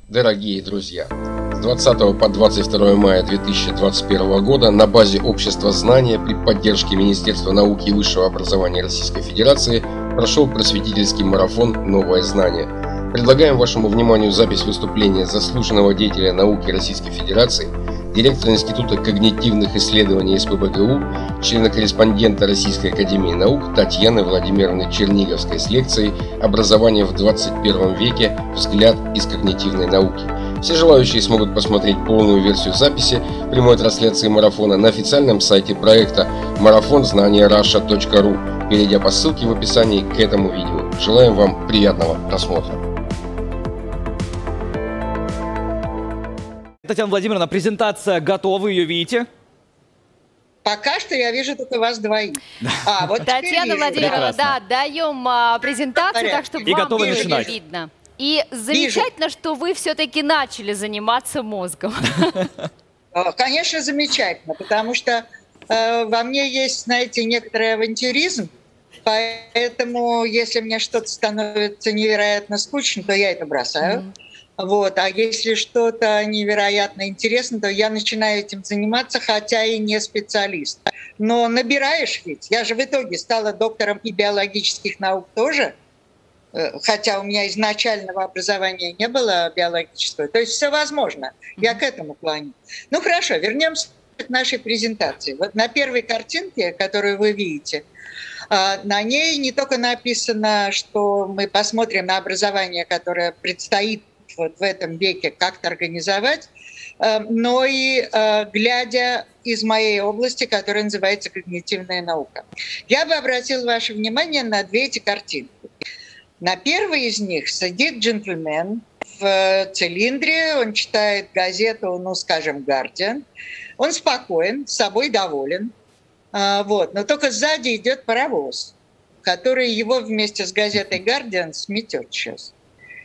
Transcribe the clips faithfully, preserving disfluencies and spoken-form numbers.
Дорогие друзья, с двадцатого по двадцать второе мая две тысячи двадцать первого года на базе Общества знания при поддержке Министерства науки и высшего образования Российской Федерации прошел просветительский марафон «Новое знание». Предлагаем вашему вниманию запись выступления заслуженного деятеля науки Российской Федерации, директора Института когнитивных исследований эс пэ бэ гэ у, члена-корреспондента Российской академии наук Татьяны Владимировны Черниговской с лекцией «Образование в двадцать первом веке. Взгляд из когнитивной науки». Все желающие смогут посмотреть полную версию записи прямой трансляции марафона на официальном сайте проекта марафон знания раша точка ру, перейдя по ссылке в описании к этому видео. Желаем вам приятного просмотра. Татьяна Владимировна, презентация готова, ее видите? Пока что я вижу только вас двоих. А, вот Татьяна Владимировна, да, даем а, презентацию, так что и вам готовы тоже начинать. видно. И замечательно, вижу. Что вы все-таки начали заниматься мозгом. Конечно, замечательно, потому что э, во мне есть, знаете, некоторый авантюризм, поэтому если мне что-то становится невероятно скучно, то я это бросаю. Mm-hmm. Вот. А если что-то невероятно интересно, то я начинаю этим заниматься, хотя и не специалист. Но набираешь ведь. Я же в итоге стала доктором и биологических наук тоже, хотя у меня изначального образования не было биологического. То есть все возможно. Я к этому клоню. Ну хорошо, вернемся к нашей презентации. Вот на первой картинке, которую вы видите, на ней не только написано, что мы посмотрим на образование, которое предстоит вот в этом веке как-то организовать, но и глядя из моей области, которая называется когнитивная наука. Я бы обратила ваше внимание на две эти картинки. На первой из них сидит джентльмен в цилиндре, он читает газету, ну, скажем, «Гардиан». Он спокоен, с собой доволен. Вот. Но только сзади идет паровоз, который его вместе с газетой «Гардиан» сметет сейчас.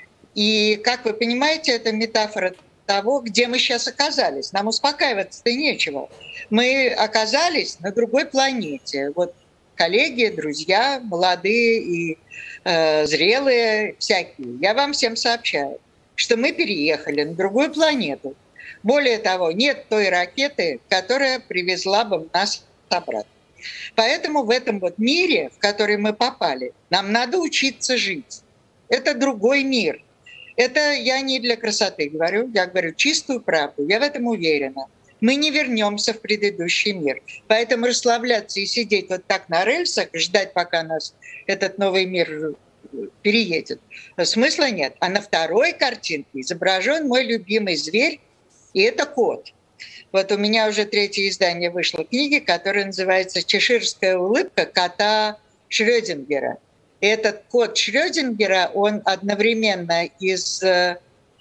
И, как вы понимаете, это метафора того, где мы сейчас оказались. Нам успокаиваться-то нечего. Мы оказались на другой планете. Вот коллеги, друзья, молодые и э, зрелые всякие. Я вам всем сообщаю, что мы переехали на другую планету. Более того, нет той ракеты, которая привезла бы нас обратно. Поэтому в этом вот мире, в который мы попали, нам надо учиться жить. Это другой мир. Это я не для красоты говорю, я говорю чистую правду, я в этом уверена. Мы не вернемся в предыдущий мир. Поэтому расслабляться и сидеть вот так на рельсах, ждать, пока нас этот новый мир переедет, смысла нет. А на второй картинке изображен мой любимый зверь, и это кот. Вот у меня уже третье издание вышло книги, которая называется «Чеширская улыбка кота Шрёдингера». Этот кот Шрёдингера, он одновременно из э,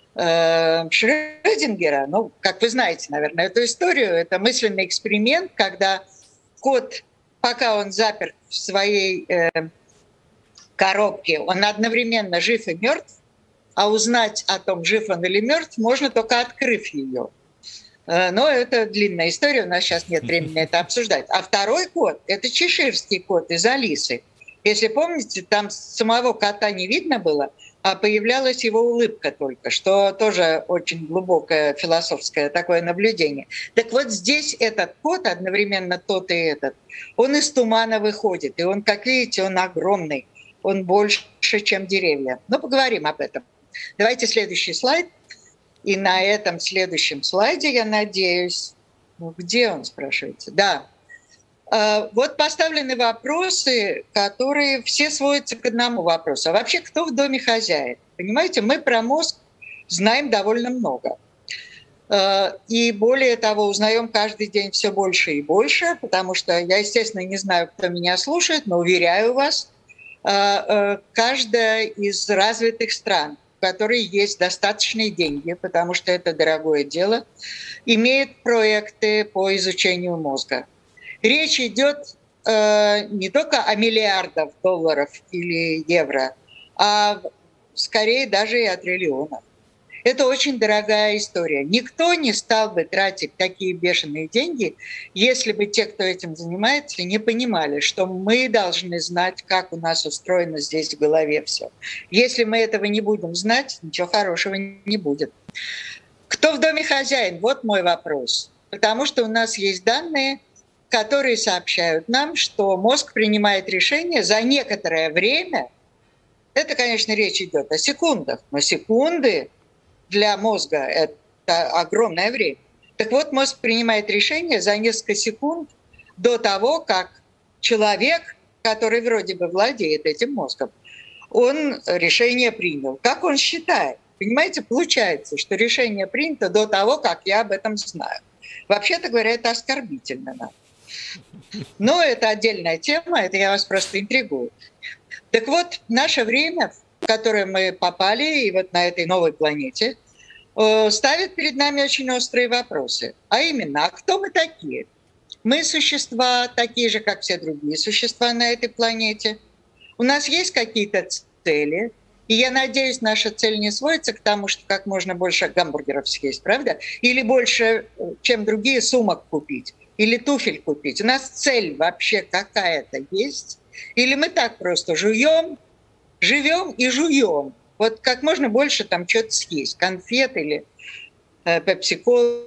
Шрёдингера, ну, как вы знаете, наверное, эту историю, это мысленный эксперимент, когда кот, пока он заперт в своей э, коробке, он одновременно жив и мертв, а узнать о том, жив он или мертв, можно только открыв ее. Но это длинная история, у нас сейчас нет времени это обсуждать. А второй кот – это чеширский кот из «Алисы». Если помните, там самого кота не видно было, а появлялась его улыбка только, что тоже очень глубокое философское такое наблюдение. Так вот здесь этот кот, одновременно тот и этот, он из тумана выходит. И он, как видите, он огромный, он больше, чем деревья. Но поговорим об этом. Давайте следующий слайд. И на этом следующем слайде, я надеюсь, ну, где он, спрашивается? Да. Вот поставлены вопросы, которые все сводятся к одному вопросу. А вообще, кто в доме хозяин? Понимаете, мы про мозг знаем довольно много. И более того, узнаем каждый день все больше и больше, потому что я, естественно, не знаю, кто меня слушает, но уверяю вас, каждая из развитых стран, в которой есть достаточные деньги, потому что это дорогое дело, имеет проекты по изучению мозга. Речь идет э, не только о миллиардах долларов или евро, а скорее даже и о триллионах. Это очень дорогая история. Никто не стал бы тратить такие бешеные деньги, если бы те, кто этим занимается, не понимали, что мы должны знать, как у нас устроено здесь в голове все. Если мы этого не будем знать, ничего хорошего не будет. Кто в доме хозяин? Вот мой вопрос. Потому что у нас есть данные, которые сообщают нам, что мозг принимает решение за некоторое время. Это, конечно, речь идет о секундах, но секунды для мозга – это огромное время. Так вот, мозг принимает решение за несколько секунд до того, как человек, который вроде бы владеет этим мозгом, он решение принял. Как он считает? Понимаете, получается, что решение принято до того, как я об этом знаю. Вообще-то говоря, это оскорбительно нам. Но это отдельная тема, это я вас просто интригую. Так вот, наше время, в которое мы попали, и вот на этой новой планете, ставит перед нами очень острые вопросы. А именно, а кто мы такие? Мы существа такие же, как все другие существа на этой планете. У нас есть какие-то цели, и я надеюсь, наша цель не сводится к тому, что как можно больше гамбургеров съесть, правда? Или больше, чем другие, сумок купить, или туфель купить. У нас цель вообще какая-то есть? Или мы так просто жуем, живем и жуем? Вот как можно больше там что-то съесть, конфет или э, пепси-колы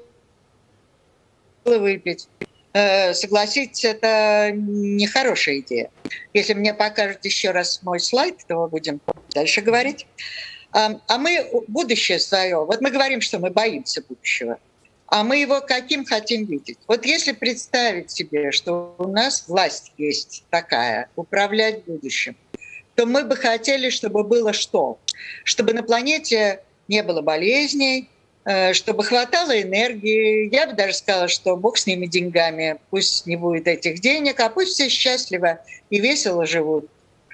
выпить. Э, согласитесь, это нехорошая идея. Если мне покажут еще раз мой слайд, то будем дальше говорить. А, а мы будущее свое, вот мы говорим, что мы боимся будущего, а мы его каким хотим видеть? Вот если представить себе, что у нас власть есть такая, управлять будущим, то мы бы хотели, чтобы было что? Чтобы на планете не было болезней, чтобы хватало энергии. Я бы даже сказала, что бог с ними деньгами, пусть не будет этих денег, а пусть все счастливо и весело живут.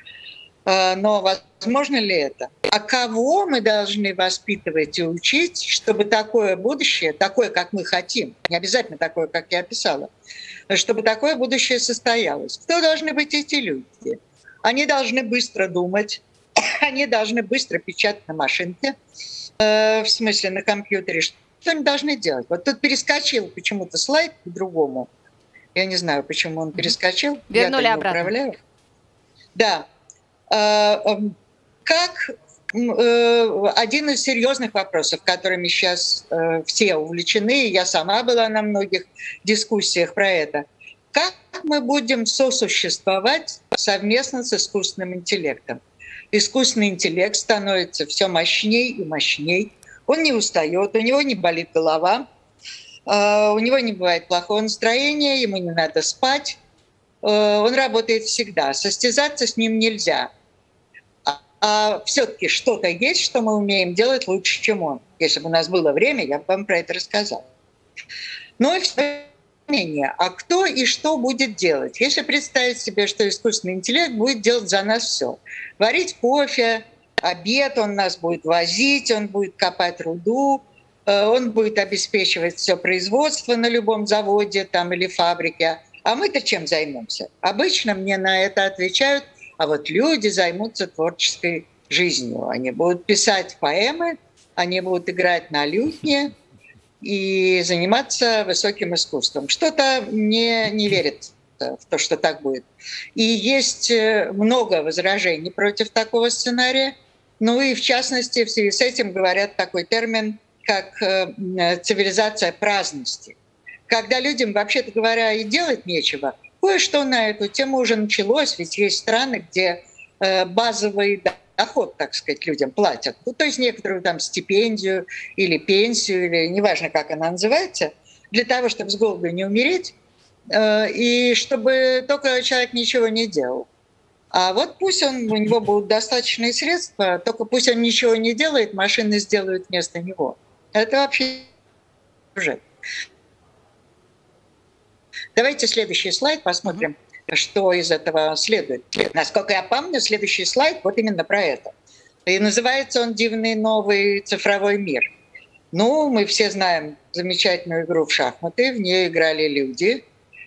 Но возможно ли это? А кого мы должны воспитывать и учить, чтобы такое будущее, такое, как мы хотим, не обязательно такое, как я описала, чтобы такое будущее состоялось? Кто должны быть эти люди? Они должны быстро думать, они должны быстро печатать на машинке, э, в смысле на компьютере. Что они должны делать? Вот тут перескочил почему-то слайд по-другому. Я не знаю, почему он перескочил. Вернули Я обратно. Управляю. Да. Э, э, как э, один из серьезных вопросов, которыми сейчас э, все увлечены, я сама была на многих дискуссиях про это. Как мы будем сосуществовать совместно с искусственным интеллектом? Искусственный интеллект становится все мощней и мощней. Он не устает, у него не болит голова, у него не бывает плохого настроения, ему не надо спать. Он работает всегда. Состязаться с ним нельзя. А все-таки что-то есть, что мы умеем делать лучше, чем он. Если бы у нас было время, я бы вам про это рассказала. Ну и все. А кто и что будет делать? Если представить себе, что искусственный интеллект будет делать за нас все. Варить кофе, обед он нас будет возить, он будет копать руду, он будет обеспечивать все производство на любом заводе там, или фабрике. А мы-то чем займемся? Обычно мне на это отвечают, а вот люди займутся творческой жизнью. Они будут писать поэмы, они будут играть на лютне, и заниматься высоким искусством. Что-то мне не верит в то, что так будет. И есть много возражений против такого сценария. Ну и в частности, в связи с этим говорят такой термин, как цивилизация праздности. Когда людям, вообще-то говоря, и делать нечего, кое-что на эту тему уже началось, ведь есть страны, где базовый доход, так сказать, людям платят. Ну, то есть некоторую там стипендию или пенсию, или неважно, как она называется, для того, чтобы с голоду не умереть, э, и чтобы только человек ничего не делал. А вот пусть он, у него будут достаточные средства, только пусть он ничего не делает, машины сделают вместо него. Это вообще уже. Давайте следующий слайд посмотрим, что из этого следует. Насколько я помню, следующий слайд вот именно про это. И называется он «Дивный новый цифровой мир». Ну, мы все знаем замечательную игру в шахматы, в нее играли люди.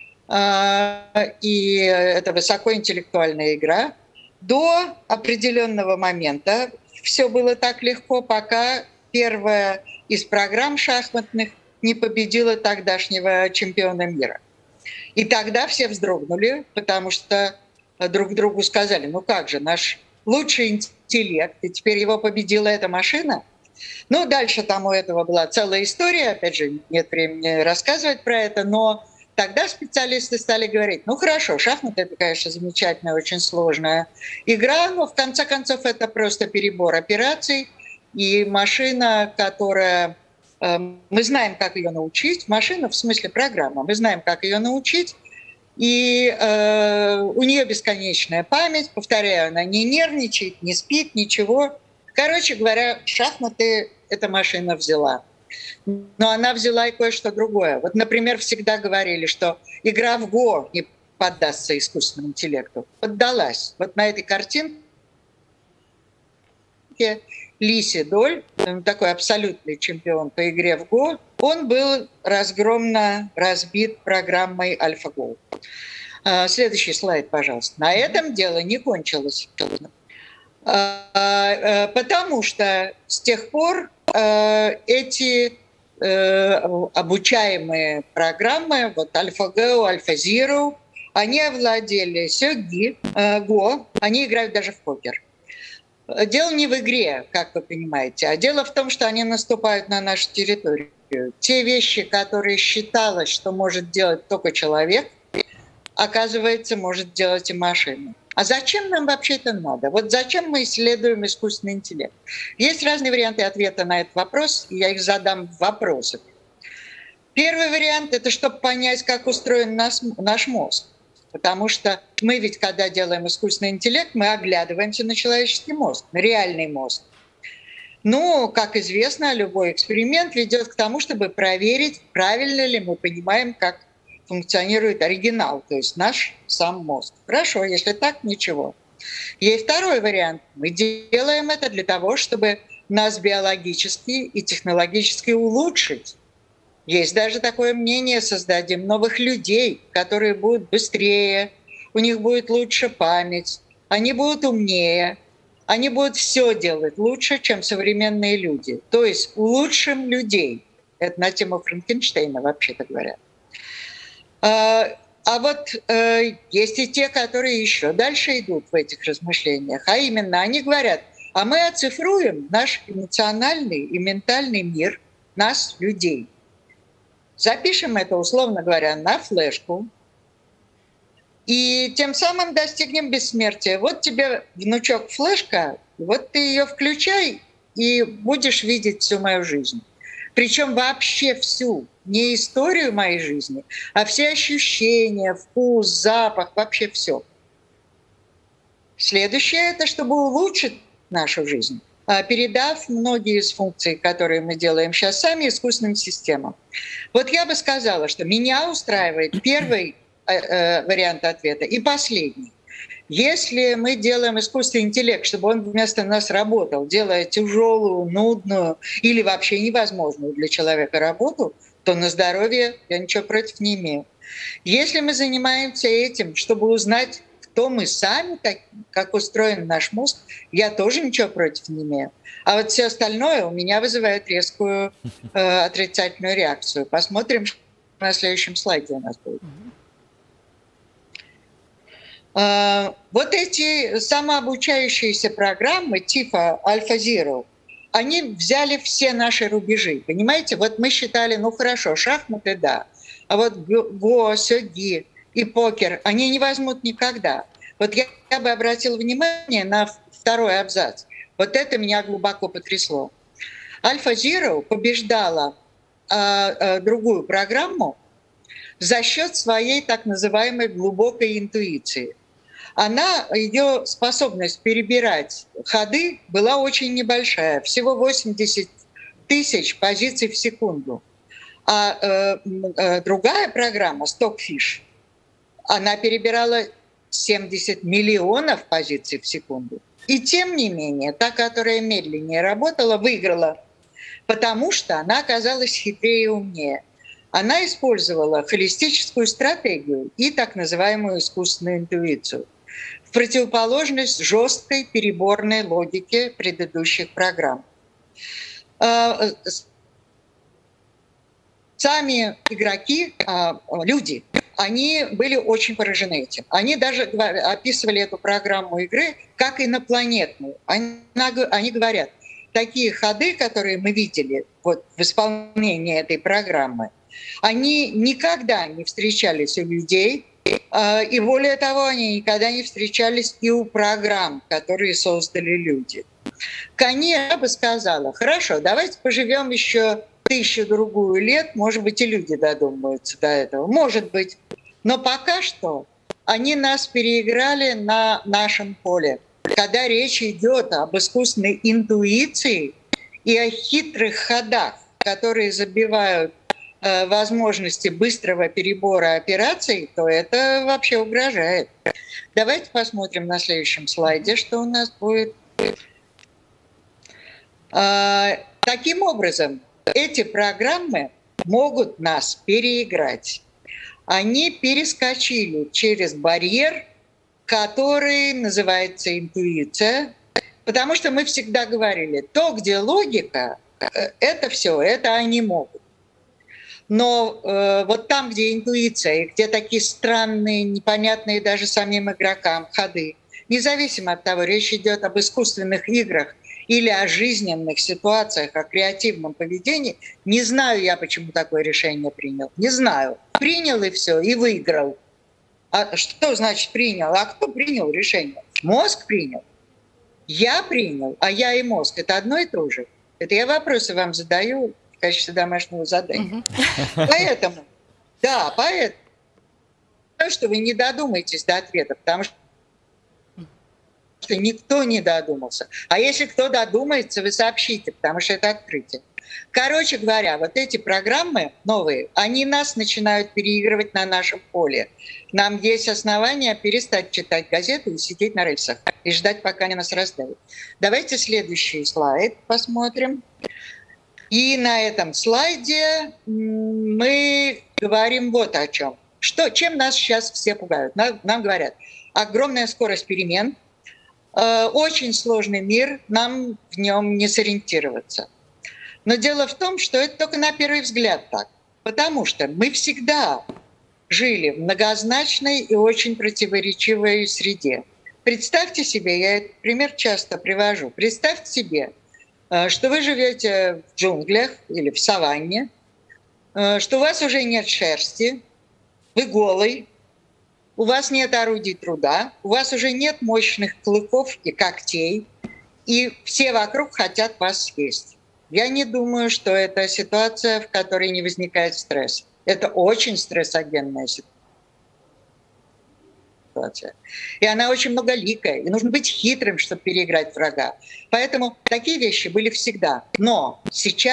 И это высокоинтеллектуальная игра. До определенного момента все было так легко, пока первая из программ шахматных не победила тогдашнего чемпиона мира. И тогда все вздрогнули, потому что друг другу сказали, ну как же, наш лучший интеллект, и теперь его победила эта машина. Ну, дальше там у этого была целая история, опять же, нет времени рассказывать про это, но тогда специалисты стали говорить, ну хорошо, шахматы — это, конечно, замечательная, очень сложная игра, но в конце концов это просто перебор операций, и машина, которая... Э, мы знаем, как ее научить, машина в смысле программа, мы знаем, как ее научить, и э, у нее бесконечная память, повторяю, она не нервничает, не спит, ничего. Короче говоря, шахматы эта машина взяла. Но она взяла и кое-что другое. Вот, например, всегда говорили, что игра в Го не поддастся искусственному интеллекту. Поддалась. Вот на этой картинке Ли Седоль, такой абсолютный чемпион по игре в Го, он был разгромно разбит программой AlphaGo. Следующий слайд, пожалуйста. На этом дело не кончилось. Потому что с тех пор эти обучаемые программы, вот AlphaGo, AlphaZero, они овладели сёги, Го, они играют даже в покер. Дело не в игре, как вы понимаете, а дело в том, что они наступают на нашу территорию. Те вещи, которые считалось, что может делать только человек, оказывается, может делать и машина. А зачем нам вообще это надо? Вот зачем мы исследуем искусственный интеллект? Есть разные варианты ответа на этот вопрос, и я их задам в вопросах. Первый вариант – это чтобы понять, как устроен наш, наш мозг. Потому что мы ведь, когда делаем искусственный интеллект, мы оглядываемся на человеческий мозг, на реальный мозг. Ну, как известно, любой эксперимент ведет к тому, чтобы проверить, правильно ли мы понимаем, как функционирует оригинал, то есть наш сам мозг. Хорошо, если так, ничего. Есть второй вариант. Мы делаем это для того, чтобы нас биологически и технологически улучшить. Есть даже такое мнение: создадим новых людей, которые будут быстрее, у них будет лучше память, они будут умнее, они будут все делать лучше, чем современные люди. То есть улучшим людей. Это на тему Франкенштейна, вообще-то говоря. А, а вот э, есть и те, которые еще дальше идут в этих размышлениях. А именно, они говорят, а мы оцифруем наш эмоциональный и ментальный мир, нас, людей. Запишем это, условно говоря, на флешку, и тем самым достигнем бессмертия. Вот тебе, внучок, флешка, вот ты ее включай, и будешь видеть всю мою жизнь. Причем вообще всю, не историю моей жизни, а все ощущения, вкус, запах, вообще все. Следующее – это чтобы улучшить нашу жизнь, передав многие из функций, которые мы делаем сейчас сами, искусственным системам. Вот я бы сказала, что меня устраивает первый э, вариант ответа и последний. Если мы делаем искусственный интеллект, чтобы он вместо нас работал, делая тяжелую, нудную или вообще невозможную для человека работу, то на здоровье я ничего против не имею. Если мы занимаемся этим, чтобы узнать, кто мы сами, как, как устроен наш мозг, я тоже ничего против не имею. А вот все остальное у меня вызывает резкую э, отрицательную реакцию. Посмотрим, что на следующем слайде у нас будет. Э, вот эти самообучающиеся программы типа AlphaZero, они взяли все наши рубежи. Понимаете, вот мы считали, ну хорошо, шахматы, да, а вот Го, сёги и покер, они не возьмут никогда. Вот я, я бы обратила внимание на второй абзац. Вот это меня глубоко потрясло. AlphaZero побеждала э, э, другую программу за счет своей так называемой глубокой интуиции. Она, ее способность перебирать ходы была очень небольшая, всего восемьдесят тысяч позиций в секунду. А э, э, другая программа, Stockfish, она перебирала семьдесят миллионов позиций в секунду. И тем не менее, та, которая медленнее работала, выиграла, потому что она оказалась хитрее и умнее. Она использовала холистическую стратегию и так называемую искусственную интуицию, в противоположность жесткой переборной логике предыдущих программ. Сами игроки, люди, они были очень поражены этим. Они даже описывали эту программу игры как инопланетную. Они, они говорят, такие ходы, которые мы видели вот, в исполнении этой программы, они никогда не встречались у людей, и более того, они никогда не встречались и у программ, которые создали люди. Конечно, я бы сказала, хорошо, давайте поживем еще тысячу-другую лет, может быть, и люди додумаются до этого, может быть. Но пока что они нас переиграли на нашем поле. Когда речь идет об искусственной интуиции и о хитрых ходах, которые забивают э, возможности быстрого перебора операций, то это вообще угрожает. Давайте посмотрим на следующем слайде, что у нас будет. Э, таким образом, эти программы могут нас переиграть. Они перескочили через барьер, который называется интуиция, потому что мы всегда говорили, то, где логика, это все, это они могут. Но э, вот там, где интуиция, и где такие странные, непонятные даже самим игрокам ходы, независимо от того, речь идет об искусственных играх или о жизненных ситуациях, о креативном поведении, не знаю я, почему такое решение принял. Не знаю. Принял и все, и выиграл. А что значит принял? А кто принял решение? Мозг принял. Я принял, а я и мозг. Это одно и то же. Это я вопросы вам задаю в качестве домашнего задания. Mm-hmm. Поэтому, да, поэтому, что вы не додумаетесь до ответа, потому что что никто не додумался. А если кто додумается, вы сообщите, потому что это открытие. Короче говоря, вот эти программы новые, они нас начинают переигрывать на нашем поле. Нам есть основания перестать читать газеты и сидеть на рельсах и ждать, пока они нас раздавят. Давайте следующий слайд посмотрим. И на этом слайде мы говорим вот о чем. Что, чем нас сейчас все пугают? Нам, нам говорят, огромная скорость перемен, очень сложный мир, нам в нем не сориентироваться. Но дело в том, что это только на первый взгляд так. Потому что мы всегда жили в многозначной и очень противоречивой среде. Представьте себе, я этот пример часто привожу, представьте себе, что вы живете в джунглях или в саванне, что у вас уже нет шерсти, вы голый, у вас нет орудий труда, у вас уже нет мощных клыков и когтей, и все вокруг хотят вас съесть. Я не думаю, что это ситуация, в которой не возникает стресс. Это очень стрессогенная ситуация. И она очень многоликая. И нужно быть хитрым, чтобы переиграть врага. Поэтому такие вещи были всегда. Но сейчас...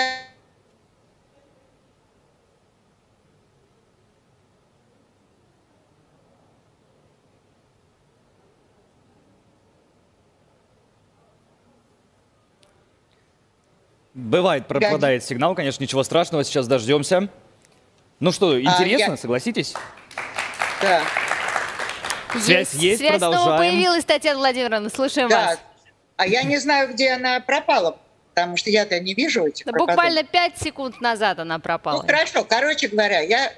Бывает, пропадает сигнал, конечно, ничего страшного, сейчас дождемся. Ну что, интересно, а, я... согласитесь? Да. Связь есть, есть Связь продолжаем. снова появилась, Татьяна Владимировна, слушаем да. вас. А я не знаю, где она пропала, потому что я-то не вижу этих да пропадов. Буквально пять секунд назад она пропала. Ну хорошо, короче говоря, я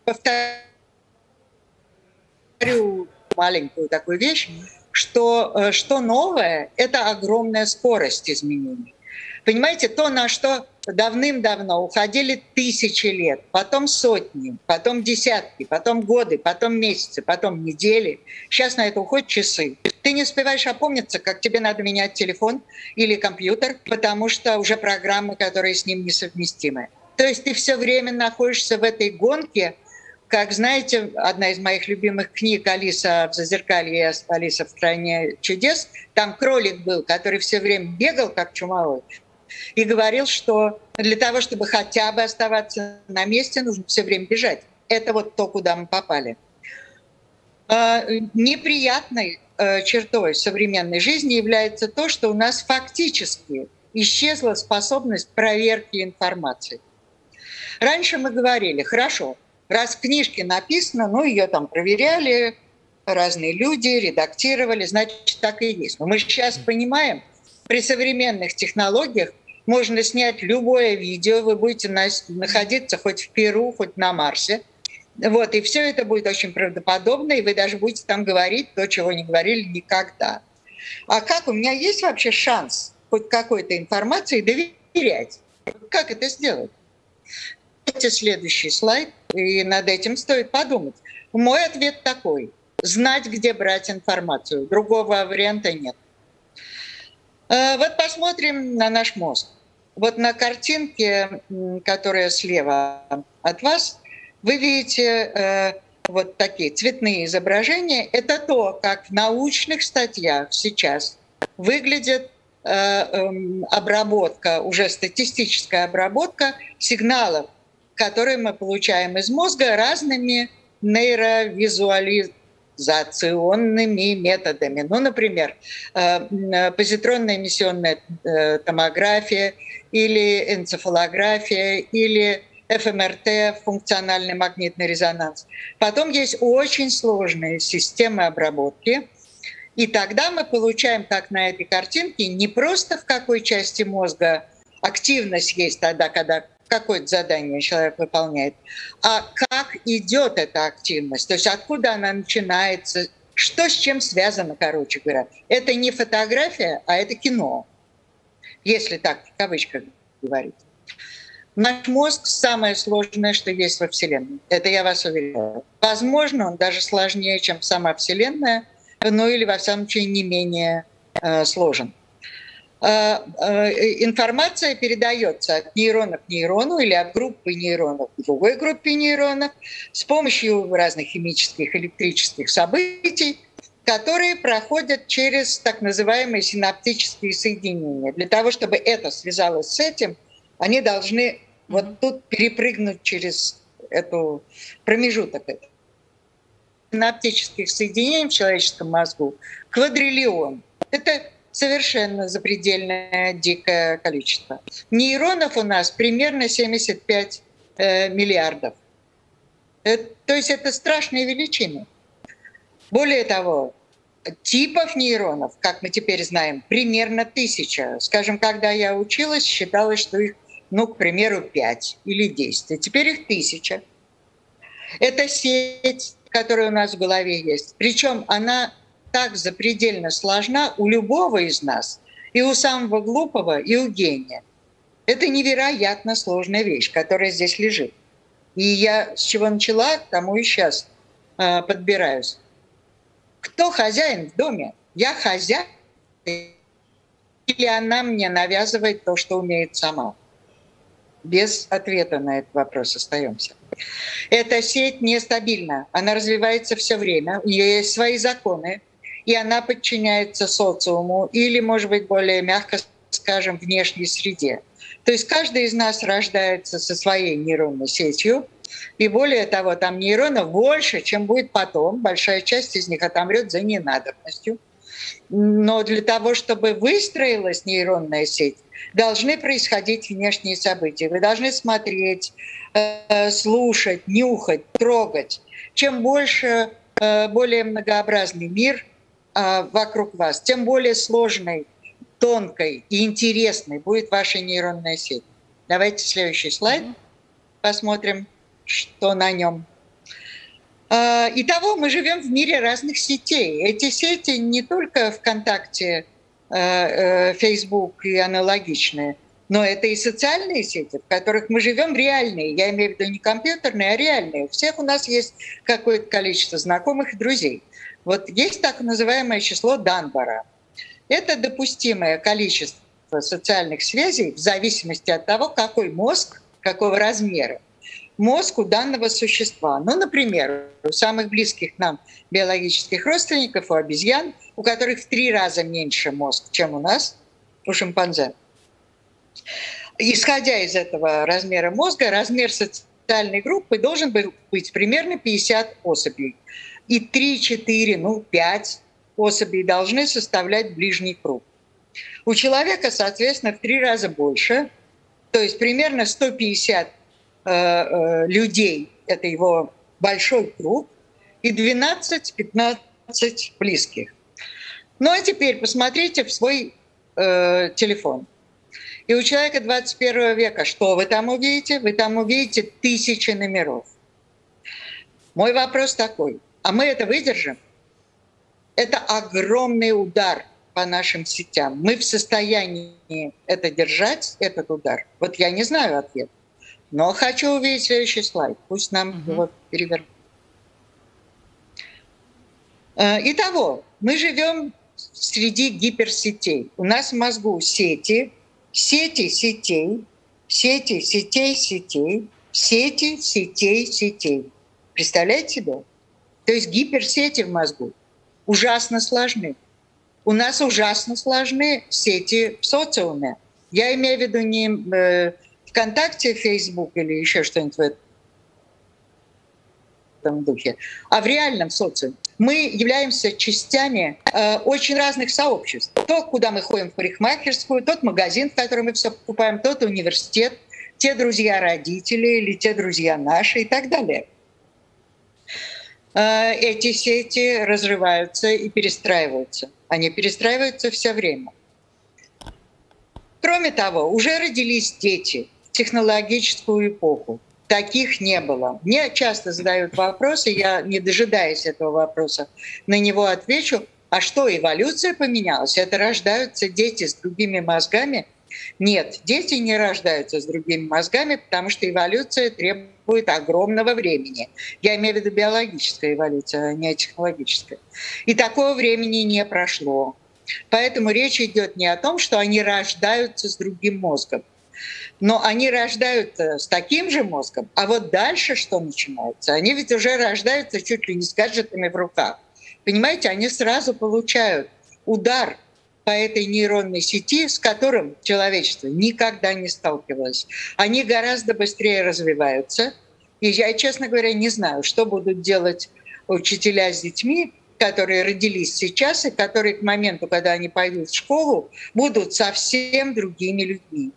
повторю маленькую такую вещь, что, что новое – это огромная скорость изменений. Понимаете, то, на что давным-давно уходили тысячи лет, потом сотни, потом десятки, потом годы, потом месяцы, потом недели. Сейчас на это уходят часы. Ты не успеваешь опомниться, как тебе надо менять телефон или компьютер, потому что уже программы, которые с ним несовместимы. То есть ты все время находишься в этой гонке, как, знаете, одна из моих любимых книг «Алиса в Зазеркалье» и «Алиса в стране чудес», там кролик был, который все время бегал, как чумовой, и говорил, что для того, чтобы хотя бы оставаться на месте, нужно все время бежать. Это вот то, куда мы попали. Неприятной чертой современной жизни является то, что у нас фактически исчезла способность проверки информации. Раньше мы говорили, хорошо, раз в книжке написано, ну ее там проверяли, разные люди редактировали, значит, так и есть. Но мы сейчас понимаем, при современных технологиях можно снять любое видео, вы будете находиться хоть в Перу, хоть на Марсе. Вот, и все это будет очень правдоподобно, и вы даже будете там говорить то, чего не говорили никогда. А как у меня есть вообще шанс хоть какой-то информации доверять? Как это сделать? Это следующий слайд, и над этим стоит подумать. Мой ответ такой. Знать, где брать информацию. Другого варианта нет. Вот посмотрим на наш мозг. Вот на картинке, которая слева от вас, вы видите э, вот такие цветные изображения. Это то, как в научных статьях сейчас выглядит э, э, обработка, уже статистическая обработка сигналов, которые мы получаем из мозга разными нейровизуализационными методами. Ну, например, э, позитронная эмиссионная э, томография или энцефалография, или эф эм эр тэ, функциональный магнитный резонанс. Потом есть очень сложные системы обработки. И тогда мы получаем, как на этой картинке, не просто в какой части мозга активность есть тогда, когда какое-то задание человек выполняет, а как идет эта активность, то есть откуда она начинается, что с чем связано, короче говоря. Это не фотография, а это кино, если так в кавычках говорить. Наш мозг самое сложное, что есть во Вселенной. Это я вас уверяю. Возможно, он даже сложнее, чем сама Вселенная, но или, во всяком случае, не менее э, сложен. Э, э, информация передается от нейрона к нейрону или от группы нейронов к другой группе нейронов с помощью разных химических, электрических событий, которые проходят через так называемые синаптические соединения. Для того, чтобы это связалось с этим, они должны вот тут перепрыгнуть через эту промежуток. Синаптических соединений в человеческом мозгу квадриллион. Это совершенно запредельное дикое количество. Нейронов у нас примерно семьдесят пять э, миллиардов. Это, то есть это страшные величины. Более того, типов нейронов, как мы теперь знаем, примерно тысяча. Скажем, когда я училась, считалось, что их, ну, к примеру, пять или десять. А теперь их тысяча. Это сеть, которая у нас в голове есть. Причем она так запредельно сложна у любого из нас, и у самого глупого, и у гения. Это невероятно сложная вещь, которая здесь лежит. И я с чего начала, к тому и сейчас э, подбираюсь. Кто хозяин в доме? Я хозяин? Или она мне навязывает то, что умеет сама? Без ответа на этот вопрос остаемся. Эта сеть нестабильна. Она развивается все время. У нее есть свои законы. И она подчиняется социуму или, может быть, более мягко скажем, внешней среде. То есть каждый из нас рождается со своей нейронной сетью. И более того, там нейронов больше, чем будет потом. Большая часть из них отомрет за ненадобностью. Но для того, чтобы выстроилась нейронная сеть, должны происходить внешние события. Вы должны смотреть, слушать, нюхать, трогать. Чем больше, более многообразный мир вокруг вас, тем более сложной, тонкой и интересной будет ваша нейронная сеть. Давайте следующий слайд посмотрим, что на нем. Итого мы живем в мире разных сетей. Эти сети не только ВКонтакте, Facebook и аналогичные, но это и социальные сети, в которых мы живем реальные. Я имею в виду не компьютерные, а реальные. У всех у нас есть какое-то количество знакомых и друзей. Вот есть так называемое число Данбара. Это допустимое количество социальных связей в зависимости от того, какой мозг, какого размера мозг у данного существа. Ну, например, у самых близких нам биологических родственников, у обезьян, у которых в три раза меньше мозг, чем у нас, у шимпанзе. Исходя из этого размера мозга, размер социальной группы должен был быть примерно пятьдесят особей. И три, четыре, ну, пять особей должны составлять ближний круг. У человека, соответственно, в три раза больше, то есть примерно сто пятьдесят э, э, людей, это его большой круг, и двенадцать-пятнадцать близких. Ну а теперь посмотрите в свой э, телефон. И у человека двадцать первого века что вы там увидите? Вы там увидите тысячи номеров. Мой вопрос такой, а мы это выдержим? Это огромный удар по нашим сетям. Мы в состоянии это держать, этот удар? Вот я не знаю ответ, но хочу увидеть следующий слайд. Пусть нам угу. его перевернут. Итого, мы живем среди гиперсетей. У нас в мозгу сети, сети сетей, сети сетей сетей, сети сетей сетей. Представляете себе? То есть гиперсети в мозгу ужасно сложны. У нас ужасно сложны сети в социуме. Я имею в виду не э, ВКонтакте, Фейсбук или еще что-нибудь в этом духе, а в реальном социуме. Мы являемся частями э, очень разных сообществ. То, куда мы ходим в парикмахерскую, тот магазин, в котором мы все покупаем, тот университет, те друзья родителей или те друзья наши и так далее. Э, эти сети разрываются и перестраиваются. Они перестраиваются все время. Кроме того, уже родились дети в технологическую эпоху. Таких не было. Мне часто задают вопросы, я, не дожидаясь этого вопроса, на него отвечу, а что, эволюция поменялась? Это рождаются дети с другими мозгами? Нет, дети не рождаются с другими мозгами, потому что эволюция требует огромного времени. Я имею в виду биологическая эволюция, а не технологическая. И такого времени не прошло. Поэтому речь идет не о том, что они рождаются с другим мозгом, но они рождаются с таким же мозгом, а вот дальше что начинается? Они ведь уже рождаются чуть ли не с гаджетами в руках. Понимаете, они сразу получают удар по этой нейронной сети, с которым человечество никогда не сталкивалось. Они гораздо быстрее развиваются. И я, честно говоря, не знаю, что будут делать учителя с детьми, которые родились сейчас и которые к моменту, когда они пойдут в школу, будут совсем другими людьми.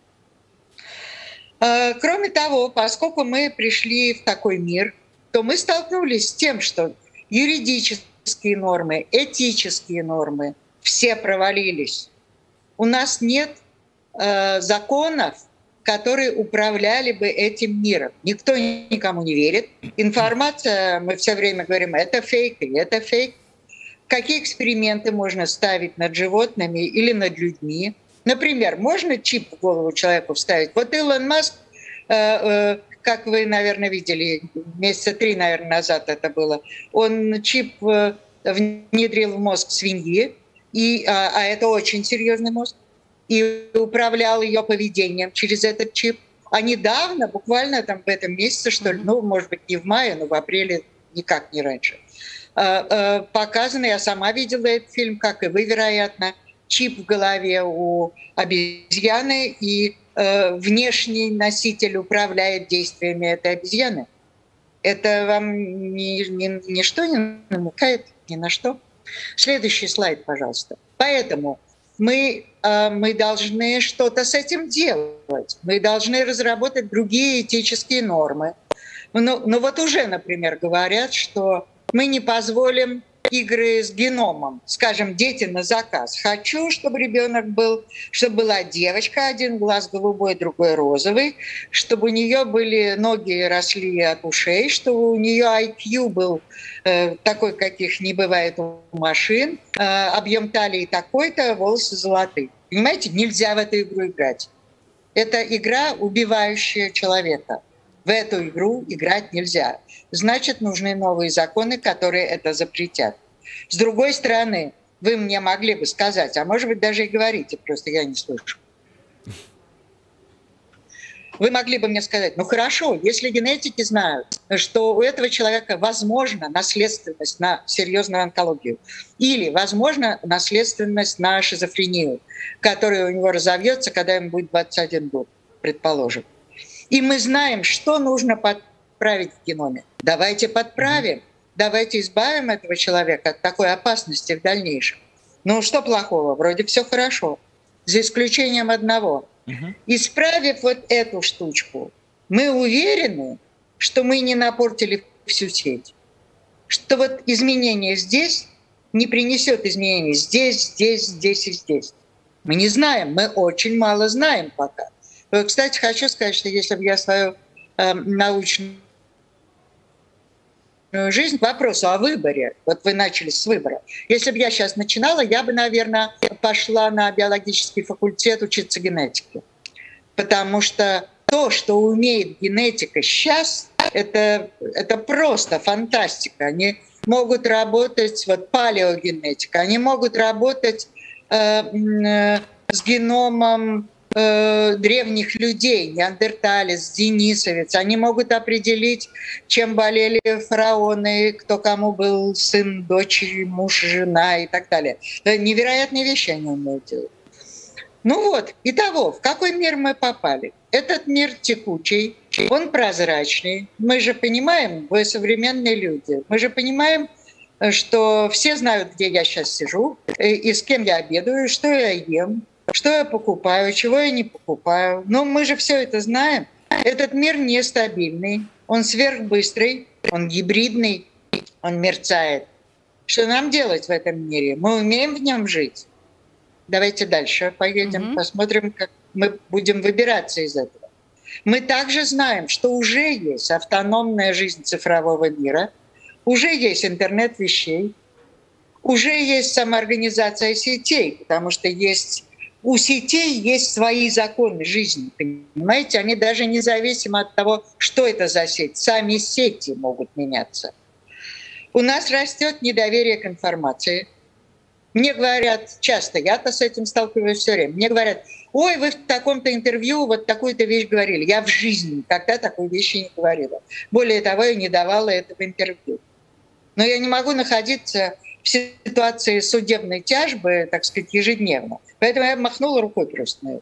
Кроме того, поскольку мы пришли в такой мир, то мы столкнулись с тем, что юридические нормы, этические нормы все провалились. У нас нет э, законов, которые управляли бы этим миром. Никто никому не верит. Информация, мы все время говорим, это фейк, это фейк. Какие эксперименты можно ставить над животными или над людьми? Например, можно чип в голову человеку вставить? Вот Илон Маск, э, э, как вы, наверное, видели, месяца три, наверное, назад это было, он чип э, внедрил в мозг свиньи, и, а, а это очень серьезный мозг, и управлял ее поведением через этот чип. А недавно, буквально там в этом месяце, что ли, ну, может быть, не в мае, но в апреле, никак не раньше, э, э, показано, я сама видела этот фильм, как и вы, вероятно, чип в голове у обезьяны, и э, внешний носитель управляет действиями этой обезьяны. Это вам ни, ни, ничто не намекает, ни на что? Следующий слайд, пожалуйста. Поэтому мы, э, мы должны что-то с этим делать. Мы должны разработать другие этические нормы. Ну, ну вот уже, например, говорят, что мы не позволим игры с геномом, скажем, дети на заказ. Хочу, чтобы ребенок был, чтобы была девочка, один глаз голубой, другой розовый, чтобы у нее были ноги росли от ушей, чтобы у нее ай кью был э, такой, каких не бывает у машин, э, объем талии такой-то, волосы золотые. Понимаете, нельзя в эту игру играть. Это игра, убивающая человека. В эту игру играть нельзя. Значит, нужны новые законы, которые это запретят. С другой стороны, вы мне могли бы сказать, а может быть, даже и говорите, просто я не слышу. Вы могли бы мне сказать, ну хорошо, если генетики знают, что у этого человека возможна наследственность на серьезную онкологию или возможна наследственность на шизофрению, которая у него разовьется, когда ему будет двадцать один год, предположим. И мы знаем, что нужно подправить в геноме. Давайте подправим, давайте избавим этого человека от такой опасности в дальнейшем. Ну что плохого? Вроде все хорошо. За исключением одного. Uh-huh. Исправив вот эту штучку, мы уверены, что мы не напортили всю сеть. Что вот изменение здесь не принесет изменений здесь, здесь, здесь и здесь. Мы не знаем, мы очень мало знаем пока. Кстати, хочу сказать, что если бы я свою э, научную жизнь к вопросу о выборе, вот вы начали с выбора, если бы я сейчас начинала, я бы, наверное, пошла на биологический факультет учиться генетике. Потому что то, что умеет генетика сейчас, это, это просто фантастика. Они могут работать, вот палеогенетика, они могут работать э, э, с геномом э, древних людей, неандерталец, денисовец. Они могут определить, чем болели фараоны, кто кому был сын, дочь, муж, жена и так далее. Невероятные вещи они умеют делать. Ну вот, итого, в какой мир мы попали? Этот мир текучий, он прозрачный. Мы же понимаем, вы современные люди, мы же понимаем, что все знают, где я сейчас сижу, и с кем я обедаю, что я ем, что я покупаю, чего я не покупаю. Но мы же все это знаем. Этот мир нестабильный, он сверхбыстрый, он гибридный, он мерцает. Что нам делать в этом мире? Мы умеем в нем жить? Давайте дальше поедем, mm-hmm. посмотрим, как мы будем выбираться из этого. Мы также знаем, что уже есть автономная жизнь цифрового мира, уже есть интернет вещей, уже есть самоорганизация сетей, потому что есть, у сетей есть свои законы жизни, понимаете? Они даже независимо от того, что это за сеть, сами сети могут меняться. У нас растет недоверие к информации. Мне говорят часто, я-то с этим сталкиваюсь все время, мне говорят, ой, вы в таком-то интервью вот такую-то вещь говорили. Я в жизни никогда такой вещи не говорила. Более того, я не давала этого интервью. Но я не могу находиться в ситуации судебной тяжбы, так сказать, ежедневно. Поэтому я махнула рукой просто на это.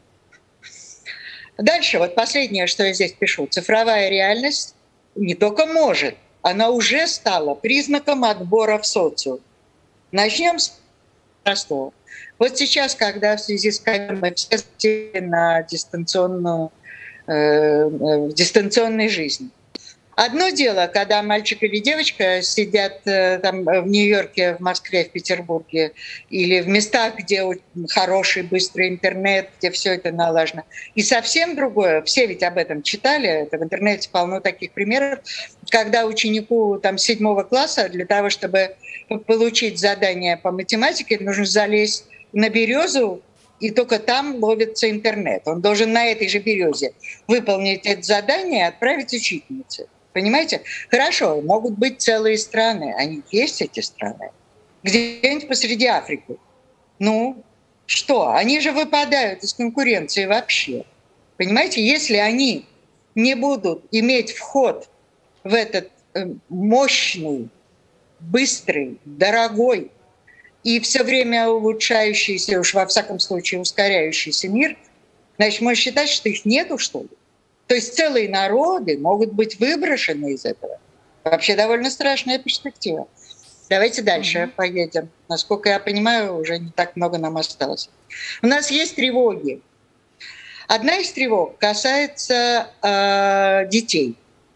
Дальше, вот последнее, что я здесь пишу. Цифровая реальность не только может, она уже стала признаком отбора в социум. Начнем с простого. Вот сейчас, когда в связи с ковидом мы все сели на дистанционную, э, дистанционной жизни. Одно дело, когда мальчик или девочка сидят э, там, в Нью-Йорке, в Москве, в Петербурге или в местах, где хороший, быстрый интернет, где все это налажено. И совсем другое, все ведь об этом читали, это в интернете полно таких примеров, когда ученику там, седьмого класса для того, чтобы получить задание по математике, нужно залезть на березу, и только там ловится интернет. Он должен на этой же березе выполнить это задание и отправить учительнице. Понимаете? Хорошо, могут быть целые страны, они есть, эти страны, где-нибудь посреди Африки. Ну, что? Они же выпадают из конкуренции вообще. Понимаете? Если они не будут иметь вход в этот мощный, быстрый, дорогой и все время улучшающийся, уж во всяком случае ускоряющийся мир, значит, можно считать, что их нету, что ли? То есть целые народы могут быть выброшены из этого. Вообще довольно страшная перспектива. Давайте дальше mm-hmm. поедем. Насколько я понимаю, уже не так много нам осталось. У нас есть тревоги. Одна из тревог касается э, детей.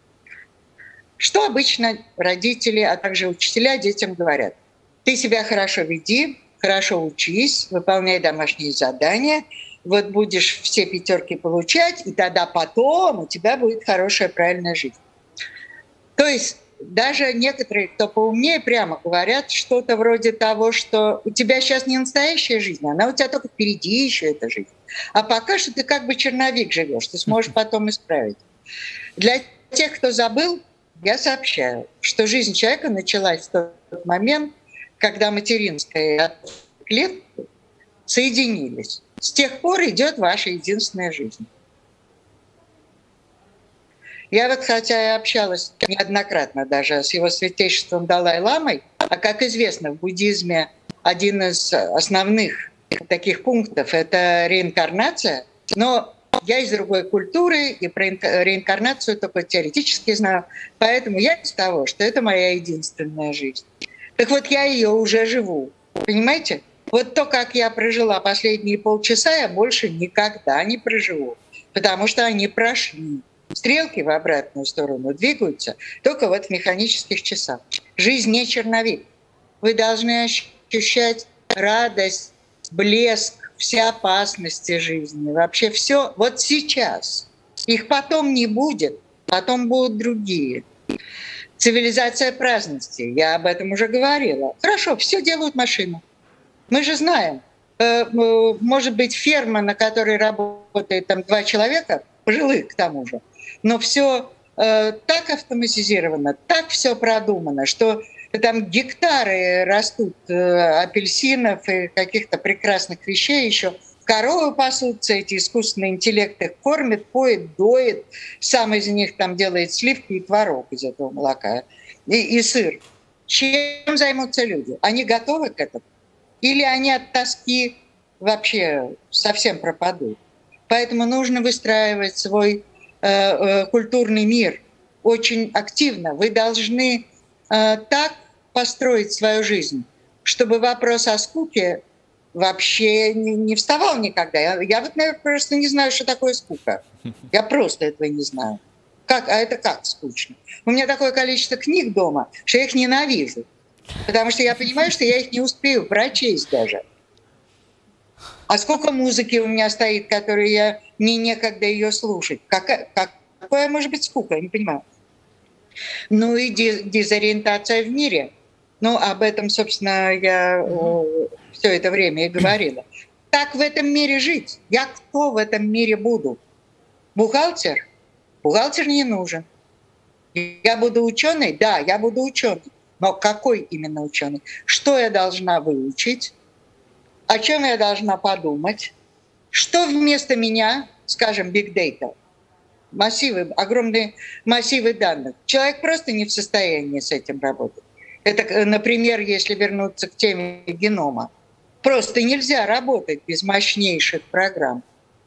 Что обычно родители, а также учителя детям говорят? Ты себя хорошо веди, хорошо учись, выполняй домашние задания, вот будешь все пятерки получать, и тогда потом у тебя будет хорошая, правильная жизнь. То есть даже некоторые, кто поумнее, прямо говорят что-то вроде того, что у тебя сейчас не настоящая жизнь, она у тебя только впереди еще эта жизнь. А пока что ты как бы черновик живешь, ты сможешь потом исправить. Для тех, кто забыл, я сообщаю, что жизнь человека началась в тот момент, когда материнская клетка соединились. С тех пор идет ваша единственная жизнь. Я вот, хотя и общалась неоднократно даже с его святейшеством Далай-ламой, а, как известно, в буддизме один из основных таких пунктов – это реинкарнация, но я из другой культуры и про реинкарнацию только теоретически знаю, поэтому я из того, что это моя единственная жизнь. Так вот, я ее уже живу, понимаете? Вот то, как я прожила последние полчаса, я больше никогда не проживу, потому что они прошли. Стрелки в обратную сторону двигаются только вот в механических часах. Жизнь не черновик. Вы должны ощущать радость, блеск все опасности жизни, вообще все вот сейчас. Их потом не будет, потом будут другие. Цивилизация праздности, я об этом уже говорила. Хорошо, все делают машины. Мы же знаем, может быть, ферма, на которой работает там два человека, пожилых к тому же, но все так автоматизировано, так все продумано, что там гектары растут апельсинов и каких-то прекрасных вещей еще. Коровы пасутся, эти искусственные интеллекты их кормят, поет, доит. Сам из них там делает сливки и творог из этого молока. И, и сыр. Чем займутся люди? Они готовы к этому? Или они от тоски вообще совсем пропадут? Поэтому нужно выстраивать свой э, э, культурный мир очень активно. Вы должны э, так построить свою жизнь, чтобы вопрос о скуке вообще не, не вставал никогда. Я, я вот, наверное, просто не знаю, что такое скука. Я просто этого не знаю. Как, а это как скучно? У меня такое количество книг дома, что я их ненавижу. Потому что я понимаю, что я их не успею прочесть даже. А сколько музыки у меня стоит, которую я мне некогда ее слушать. Какая, как, какая может быть скука? Я не понимаю. Ну и дезориентация в мире. Ну, об этом, собственно, я все это время и говорила. Как в этом мире жить? Я кто в этом мире буду? Бухгалтер? Бухгалтер не нужен. Я буду ученый? Да, я буду ученый. Но какой именно ученый? Что я должна выучить? О чем я должна подумать? Что вместо меня, скажем, big data, массивы, огромные массивы данных. Человек просто не в состоянии с этим работать. Это, например, если вернуться к теме генома. Просто нельзя работать без мощнейших программ,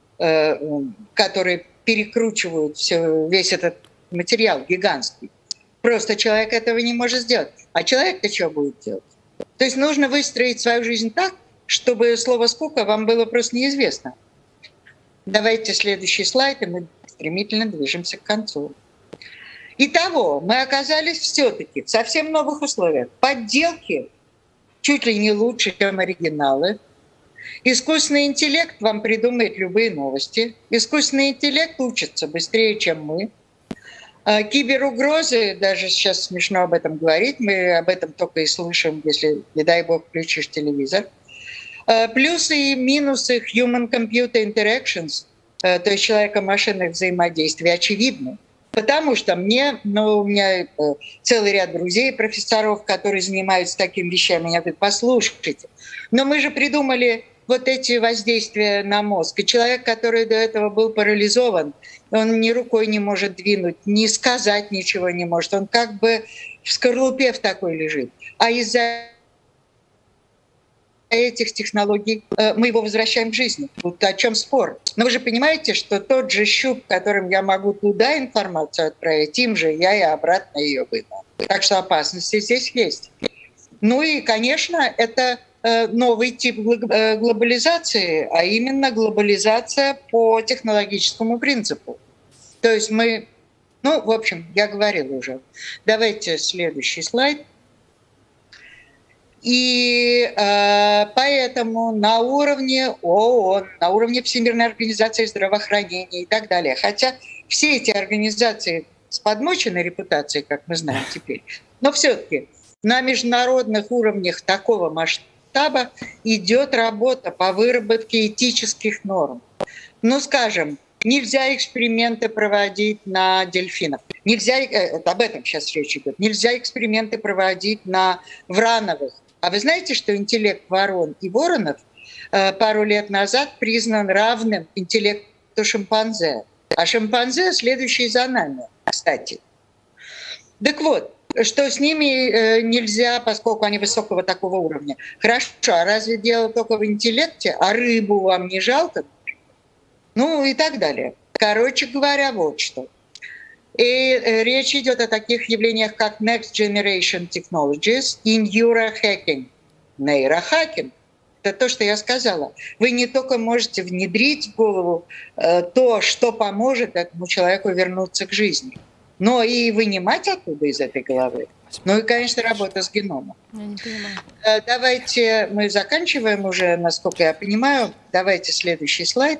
которые перекручивают все, весь этот материал гигантский. Просто человек этого не может сделать. А человек-то что будет делать? То есть нужно выстроить свою жизнь так, чтобы слово «скука» вам было просто неизвестно. Давайте следующий слайд, и мы стремительно движемся к концу. Итого, мы оказались все-таки в совсем новых условиях. Подделки чуть ли не лучше, чем оригиналы. Искусственный интеллект вам придумает любые новости. Искусственный интеллект учится быстрее, чем мы. Киберугрозы, даже сейчас смешно об этом говорить, мы об этом только и слышим, если, не дай бог, включишь телевизор. Плюсы и минусы human-computer interactions, то есть человека-машинных взаимодействий, очевидны. Потому что мне, ну, у меня целый ряд друзей, профессоров, которые занимаются такими вещами, меня говорят, послушайте, но мы же придумали вот эти воздействия на мозг. И человек, который до этого был парализован, он ни рукой не может двинуть, ни сказать ничего не может. Он как бы в скорлупе в такой лежит. А из-за этих технологий мы его возвращаем в жизнь. Вот о чем спор. Но вы же понимаете, что тот же щуп, которым я могу туда информацию отправить, им же я и обратно ее выдам. Так что опасности здесь есть. Ну и, конечно, это новый тип глобализации, а именно глобализация по технологическому принципу. То есть мы, ну, в общем, я говорила уже. Давайте следующий слайд. И э, поэтому на уровне ООН, на уровне Всемирной организации здравоохранения и так далее, хотя все эти организации с подмоченной репутацией, как мы знаем теперь, но все-таки на международных уровнях такого масштаба идет работа по выработке этических норм. Ну, скажем, нельзя эксперименты проводить на дельфинах. Нельзя, об этом сейчас речь идет, нельзя эксперименты проводить на врановых. А вы знаете, что интеллект ворон и воронов э, пару лет назад признан равным интеллекту шимпанзе? А шимпанзе следующие за нами, кстати. Так вот, что с ними э, нельзя, поскольку они высокого такого уровня. Хорошо, а разве дело только в интеллекте? А рыбу вам не жалко? Ну и так далее. Короче говоря, вот что. И речь идет о таких явлениях, как Next Generation Technologies и Neurohacking. Нейрохакинг – это то, что я сказала. Вы не только можете внедрить в голову э, то, что поможет этому человеку вернуться к жизни. но и вынимать оттуда из этой головы. Ну и, конечно, работа с геномом. Я не понимаю. Давайте мы заканчиваем уже, насколько я понимаю. Давайте следующий слайд.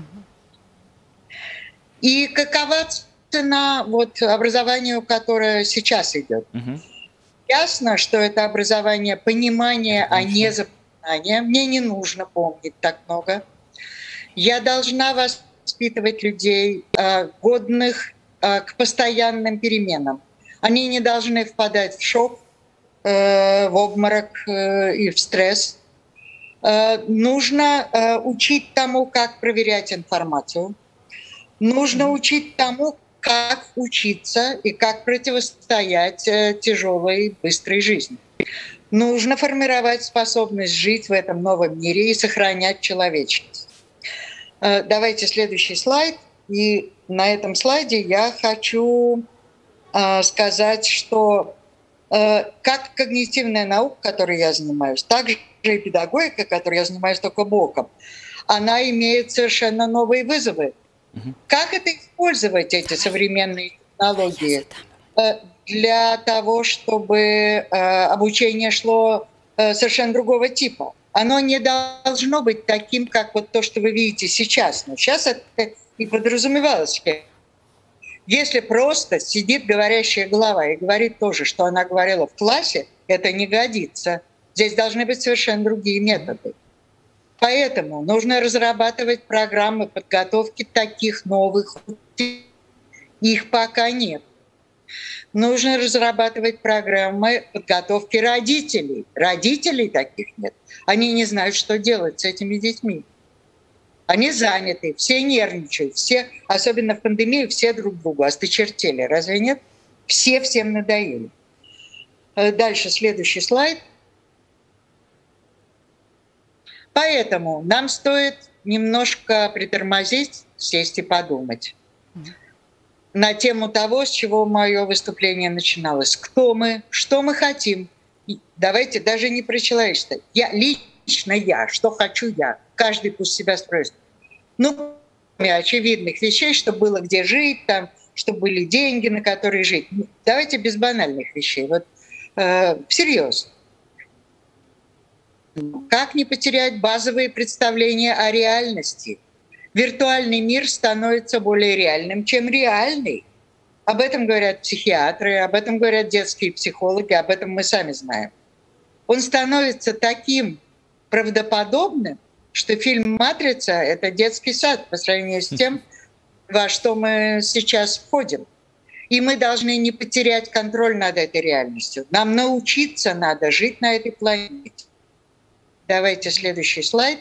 И какова цена вот образованию, которое сейчас идет? Угу. Ясно, что это образование понимания, а не запоминания. Мне не нужно помнить так много. Я должна воспитывать людей, годных к постоянным переменам. Они не должны впадать в шок, в обморок и в стресс. Нужно учить тому, как проверять информацию. Нужно учить тому, как учиться и как противостоять тяжелой, быстрой жизни. Нужно формировать способность жить в этом новом мире и сохранять человечность. Давайте следующий слайд. И на этом слайде я хочу сказать, что как когнитивная наука, которой я занимаюсь, так же и педагогика, которой я занимаюсь только боком, она имеет совершенно новые вызовы. Как это использовать, эти современные технологии, для того, чтобы обучение шло совершенно другого типа? Оно не должно быть таким, как вот то, что вы видите сейчас. Но сейчас это и подразумевалось. Если просто сидит говорящая голова и говорит то же, что она говорила в классе, это не годится. Здесь должны быть совершенно другие методы. Поэтому нужно разрабатывать программы подготовки таких новых учителей. Их пока нет. Нужно разрабатывать программы подготовки родителей. Родителей таких нет. Они не знают, что делать с этими детьми. Они заняты, все нервничают, все, особенно в пандемию, все друг другу осточертели. Разве нет? Все всем надоели. Дальше, следующий слайд. Поэтому нам стоит немножко притормозить, сесть и подумать на тему того, с чего мое выступление начиналось. Кто мы, что мы хотим. Давайте даже не про человечество. Я, лично я, что хочу я. Каждый пусть себя строит. Ну, очевидных вещей, чтобы было где жить, там, чтобы были деньги, на которые жить. Давайте без банальных вещей. Вот э, всерьез. Как не потерять базовые представления о реальности? Виртуальный мир становится более реальным, чем реальный. Об этом говорят психиатры, об этом говорят детские психологи, об этом мы сами знаем. Он становится таким правдоподобным, что фильм «Матрица» — это детский сад по сравнению с тем, во что мы сейчас входим. И мы должны не потерять контроль над этой реальностью. Нам научиться надо жить на этой планете. Давайте следующий слайд.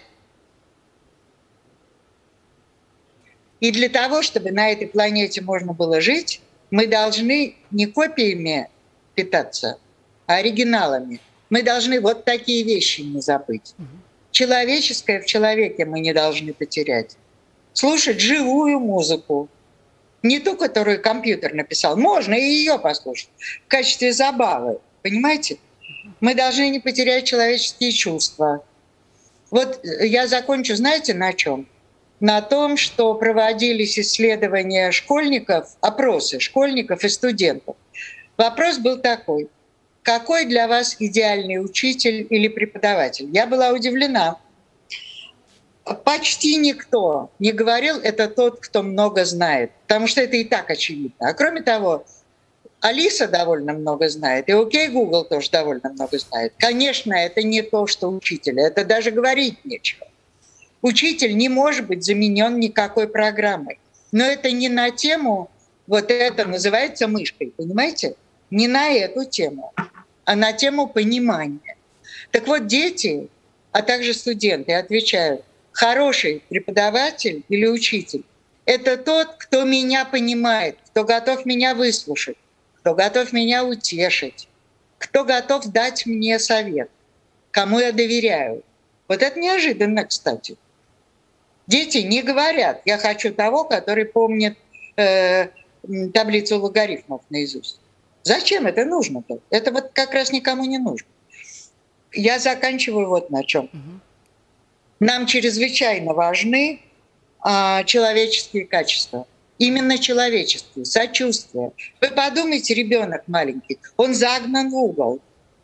И для того, чтобы на этой планете можно было жить, мы должны не копиями питаться, а оригиналами. Мы должны вот такие вещи не забыть. Человеческое в человеке мы не должны потерять. Слушать живую музыку. Не ту, которую компьютер написал. Можно и ее послушать в качестве забавы. Понимаете? Мы должны не потерять человеческие чувства. Вот я закончу, знаете, на чем? На том, что проводились исследования школьников, опросы школьников и студентов. Вопрос был такой. Какой для вас идеальный учитель или преподаватель? Я была удивлена. Почти никто не говорил, это тот, кто много знает, потому что это и так очевидно. А кроме того, Алиса довольно много знает, и окей, Google тоже довольно много знает. Конечно, это не то, что учитель, это даже говорить нечего. Учитель не может быть заменен никакой программой. Но это не на тему, вот это называется мышкой, понимаете? Не на эту тему, а на тему понимания. Так вот, дети, а также студенты отвечают, хороший преподаватель или учитель — это тот, кто меня понимает, кто готов меня выслушать, кто готов меня утешить, кто готов дать мне совет, кому я доверяю. Вот это неожиданно, кстати. Дети не говорят, я хочу того, который помнит э, таблицу логарифмов наизусть. Зачем это нужно-то? Это вот как раз никому не нужно. Я заканчиваю вот на чем. Нам чрезвычайно важны а, человеческие качества. Именно человеческую, сочувствие. Вы подумайте, ребенок маленький, он загнан в угол.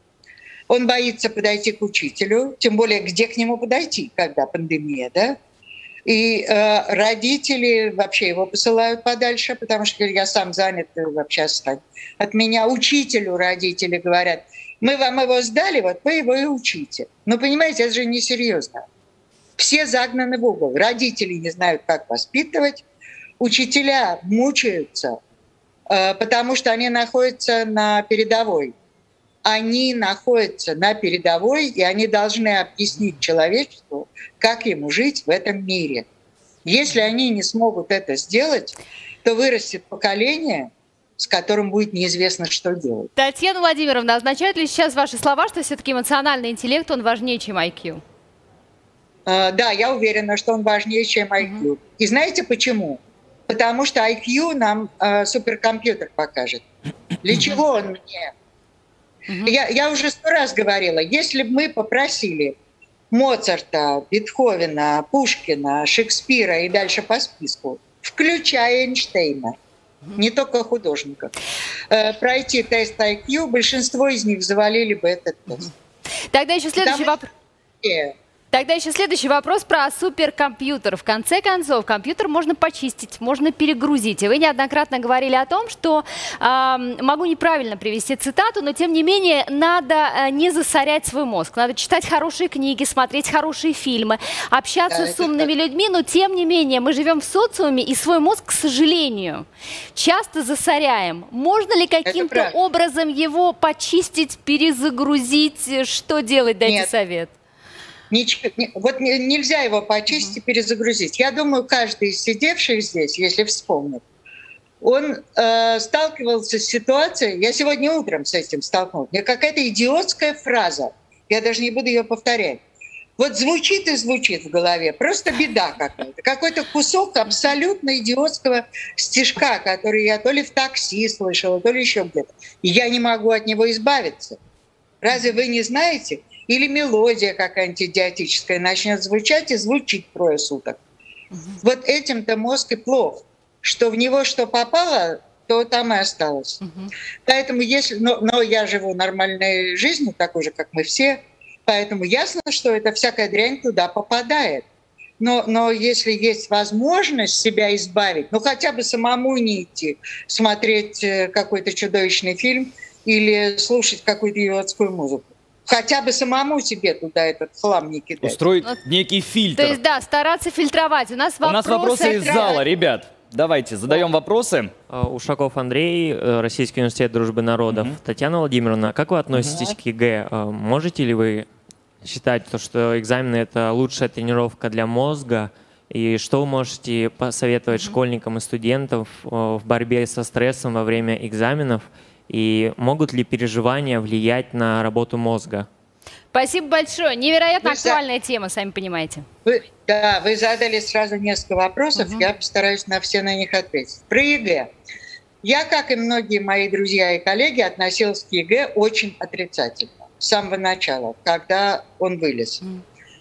Он боится подойти к учителю, тем более, где к нему подойти, когда пандемия, да? И э, родители вообще его посылают подальше, потому что я сам занят, вообще отстань. От меня учителю родители говорят, мы вам его сдали, вот вы его и учите. Ну, понимаете, это же несерьезно. Все загнаны в угол. Родители не знают, как воспитывать. Учителя мучаются, э, потому что они находятся на передовой. Они находятся на передовой, и они должны объяснить человечеству, как ему жить в этом мире. Если они не смогут это сделать, то вырастет поколение, с которым будет неизвестно, что делать. Татьяна Владимировна, означают ли сейчас ваши слова, что все-таки эмоциональный интеллект, он важнее, чем ай кью? Uh, да, я уверена, что он важнее, чем ай кью. Uh-huh. И знаете почему? Потому что ай кью нам uh, суперкомпьютер покажет. Для чего он мне? Uh-huh. Я, я уже сто раз говорила, если бы мы попросили Моцарта, Бетховена, Пушкина, Шекспира и дальше по списку, включая Эйнштейна, uh-huh. не только художников, uh, пройти тест ай кью, большинство из них завалили бы этот тест. Uh-huh. Тогда еще следующий вопрос. Тогда еще следующий вопрос про суперкомпьютер. В конце концов, компьютер можно почистить, можно перегрузить. И вы неоднократно говорили о том, что, э, могу неправильно привести цитату, но тем не менее надо э, не засорять свой мозг. Надо читать хорошие книги, смотреть хорошие фильмы, общаться да, с умными так. людьми, но тем не менее мы живем в социуме, и свой мозг, к сожалению, часто засоряем. Можно ли каким-то образом его почистить, перезагрузить? Что делать? Дайте Нет. совет. Ничего, вот нельзя его почистить, перезагрузить. Я думаю, каждый из сидевших здесь, если вспомнит, он э, сталкивался с ситуацией, я сегодня утром с этим столкнулась, мне какая-то идиотская фраза, я даже не буду ее повторять. Вот звучит и звучит в голове, просто беда какая-то. Какой-то кусок абсолютно идиотского стишка, который я то ли в такси слышала, то ли еще где-то. И я не могу от него избавиться. Разве вы не знаете? Или мелодия какая-нибудь идиотическая начнет звучать и звучить трое суток. Uh-huh. Вот этим-то мозг и плох, что в него что попало, то там и осталось. Uh-huh. Поэтому если... Но, но я живу нормальной жизнью, такой же, как мы все, поэтому ясно, что эта всякая дрянь туда попадает. Но, но если есть возможность себя избавить, ну хотя бы самому не идти, смотреть какой-то чудовищный фильм или слушать какую-то идиотскую музыку. Хотя бы самому себе туда этот хлам не кидать. Устроить некий фильтр. То есть, да, стараться фильтровать. У нас вопросы, У нас вопросы из зала, ребят. Давайте, задаем вопросы. Ушаков Андрей, Российский университет дружбы народов. Угу. Татьяна Владимировна, как вы относитесь угу. к ЕГЭ? Можете ли вы считать, что экзамены – это лучшая тренировка для мозга? И что вы можете посоветовать угу. школьникам и студентам в борьбе со стрессом во время экзаменов? И могут ли переживания влиять на работу мозга? Спасибо большое. Невероятно вы актуальная за... тема, сами понимаете. Вы, да, вы задали сразу несколько вопросов, угу. я постараюсь на все на них ответить. Про ЕГЭ. Я, как и многие мои друзья и коллеги, относилась к ЕГЭ очень отрицательно. С самого начала, когда он вылез. Угу.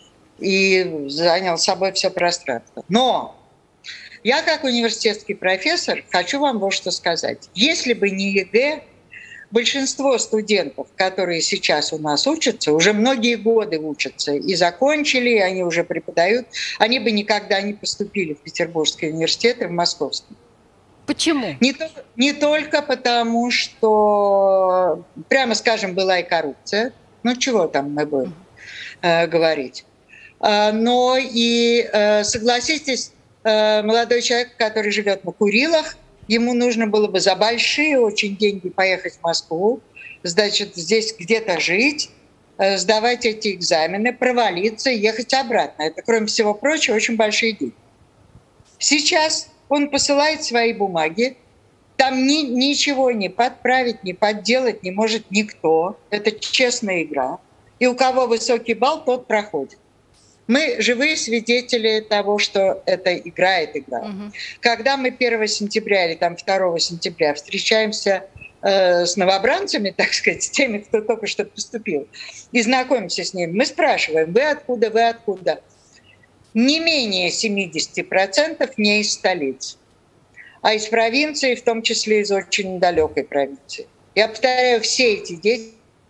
И занял собой все пространство. Но я, как университетский профессор, хочу вам вот что сказать. Если бы не ЕГЭ, большинство студентов, которые сейчас у нас учатся, уже многие годы учатся и закончили, и они уже преподают, они бы никогда не поступили в Петербургский университет и в Московский. Почему? Не, то, не только потому, что, прямо скажем, была и коррупция. Ну, чего там мы будем э, говорить. Э, но и, э, согласитесь, э, молодой человек, который живет на Курилах, ему нужно было бы за большие очень деньги поехать в Москву, значит, здесь где-то жить, сдавать эти экзамены, провалиться и ехать обратно. Это, кроме всего прочего, очень большие деньги. Сейчас он посылает свои бумаги, там ни, ничего не подправить, не подделать не может никто. Это честная игра. И у кого высокий балл, тот проходит. Мы живые свидетели того, что это игра, это игра. Угу. Когда мы первого сентября или там второго сентября встречаемся э, с новобранцами, так сказать, с теми, кто только что поступил, и знакомимся с ними, мы спрашиваем, вы откуда, вы откуда? Не менее семьдесят процентов не из столицы. а из провинции, в том числе из очень далекой провинции. Я повторяю, все эти дети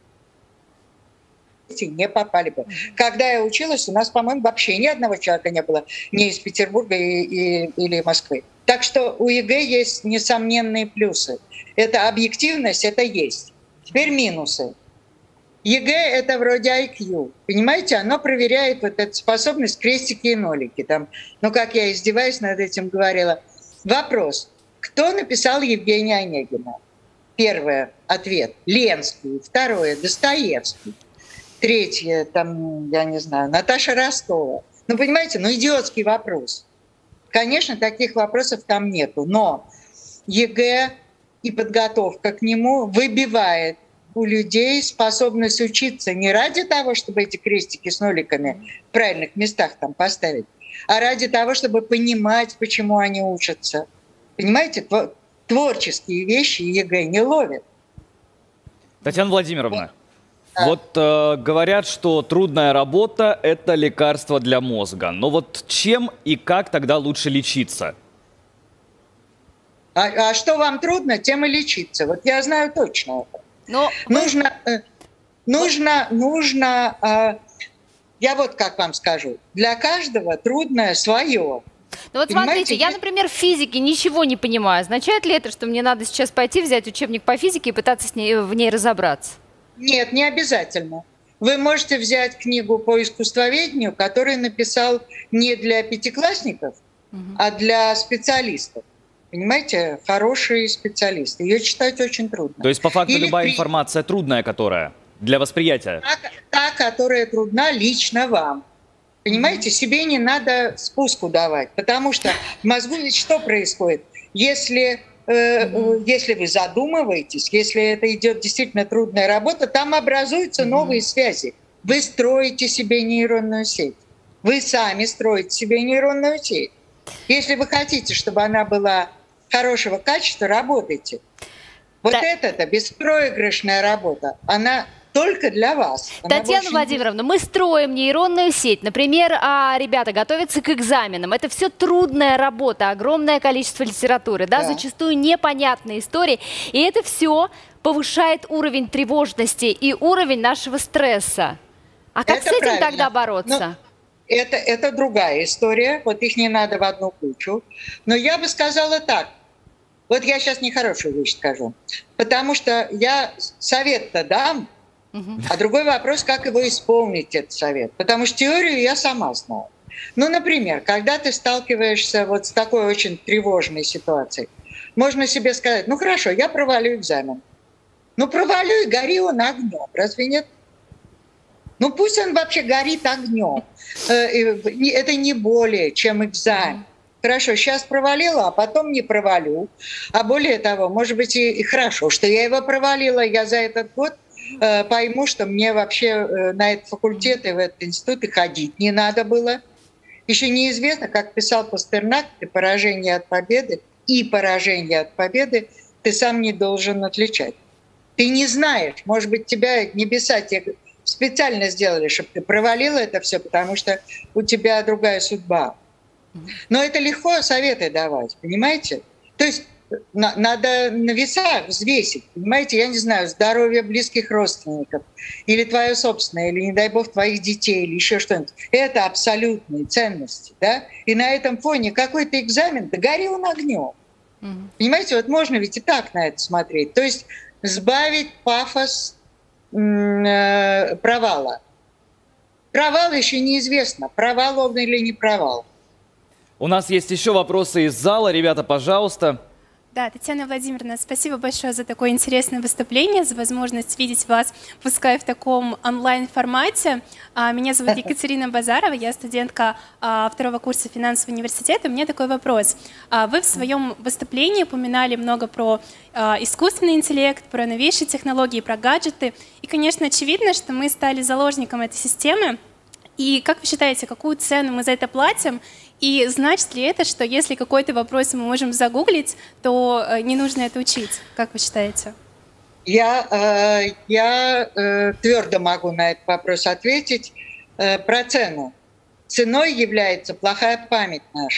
не попали бы. Когда я училась, у нас, по-моему, вообще ни одного человека не было ни из Петербурга и, и, или Москвы. Так что у ЕГЭ есть несомненные плюсы. Это объективность, это есть. Теперь минусы. ЕГЭ – это вроде ай кью. Понимаете, оно проверяет вот эту способность крестики и нолики. Там, ну, как я издеваюсь над этим говорила. Вопрос. Кто написал Евгения Онегина? Первое – ответ. Ленский. Второе – Достоевский. Третье, там, я не знаю, Наташа Ростова. Ну, понимаете, ну, идиотский вопрос. Конечно, таких вопросов там нету, но ЕГЭ и подготовка к нему выбивает у людей способность учиться не ради того, чтобы эти крестики с ноликами в правильных местах там поставить, а ради того, чтобы понимать, почему они учатся. Понимаете, творческие вещи ЕГЭ не ловит. Татьяна Владимировна, да. Вот э, говорят, что трудная работа – это лекарство для мозга. Но вот чем и как тогда лучше лечиться? А, а что вам трудно, тем и лечиться. Вот я знаю точно это. Но нужно, э, нужно, нужно э, я вот как вам скажу, для каждого трудное свое. Ну вот смотрите, я, например, в физике ничего не понимаю. Означает ли это, что мне надо сейчас пойти взять учебник по физике и пытаться с ней, в ней разобраться? Нет, не обязательно. Вы можете взять книгу по искусствоведению, которую написал не для пятиклассников, угу. а для специалистов. Понимаете, хорошие специалисты. Ее читать очень трудно. То есть, по факту, Или любая при... информация трудная, которая для восприятия? Та, та, которая трудна лично вам. Понимаете, себе не надо спуску давать, потому что в мозгу ведь что происходит? Если, э, если вы задумываетесь, если это идет действительно трудная работа, там образуются новые связи. Вы строите себе нейронную сеть. Вы сами строите себе нейронную сеть. Если вы хотите, чтобы она была хорошего качества, работайте. Вот да. это-то беспроигрышная работа. Она только для вас. Она Татьяна Владимировна, не... мы строим нейронную сеть. Например, а, ребята готовятся к экзаменам. Это все трудная работа, огромное количество литературы, да, да. зачастую непонятные истории. И это все повышает уровень тревожности и уровень нашего стресса. А как это с этим правильно. Тогда бороться? Но... Это, это другая история, вот их не надо в одну кучу. Но я бы сказала так, вот я сейчас нехорошую вещь скажу, потому что я совет-то дам, угу. а другой вопрос, как его исполнить, этот совет. Потому что теорию я сама знаю. Ну, например, когда ты сталкиваешься вот с такой очень тревожной ситуацией, можно себе сказать, ну хорошо, я провалю экзамен. Ну провалю и гори он огнем, разве нет? Ну пусть он вообще горит огнем. Это не более, чем экзамен. Хорошо, сейчас провалила, а потом не провалю. А более того, может быть, и хорошо, что я его провалила. Я за этот год пойму, что мне вообще на этот факультет и в этот институт и ходить не надо было. Еще неизвестно, как писал Пастернак, ты поражение от победы и поражение от победы ты сам не должен отличать. Ты не знаешь, может быть, тебя небеса тебе специально сделали, чтобы ты провалила это все, потому что у тебя другая судьба. Но это легко советы давать, понимаете? То есть на, надо на весах взвесить, понимаете? Я не знаю, здоровье близких родственников, или твое собственное, или, не дай бог, твоих детей, или еще что-нибудь. Это абсолютные ценности, да? И на этом фоне какой-то экзамен, да гори он огнем. Mm-hmm. Понимаете, вот можно ведь и так на это смотреть. То есть сбавить пафос провала. Провал еще неизвестно, провал он или не провал. У нас есть еще вопросы из зала. Ребята, пожалуйста. Да, Татьяна Владимировна, спасибо большое за такое интересное выступление, за возможность видеть вас, пускай в таком онлайн-формате. Меня зовут Екатерина Базарова, я студентка второго курса финансового университета. У меня такой вопрос. Вы в своем выступлении упоминали много про искусственный интеллект, про новейшие технологии, про гаджеты. И, конечно, очевидно, что мы стали заложником этой системы. И как вы считаете, какую цену мы за это платим? И значит ли это, что если какой-то вопрос мы можем загуглить, то не нужно это учить? Как вы считаете? Я, э, я э, твердо могу на этот вопрос ответить. Э, про цену. Ценой является плохая память наша.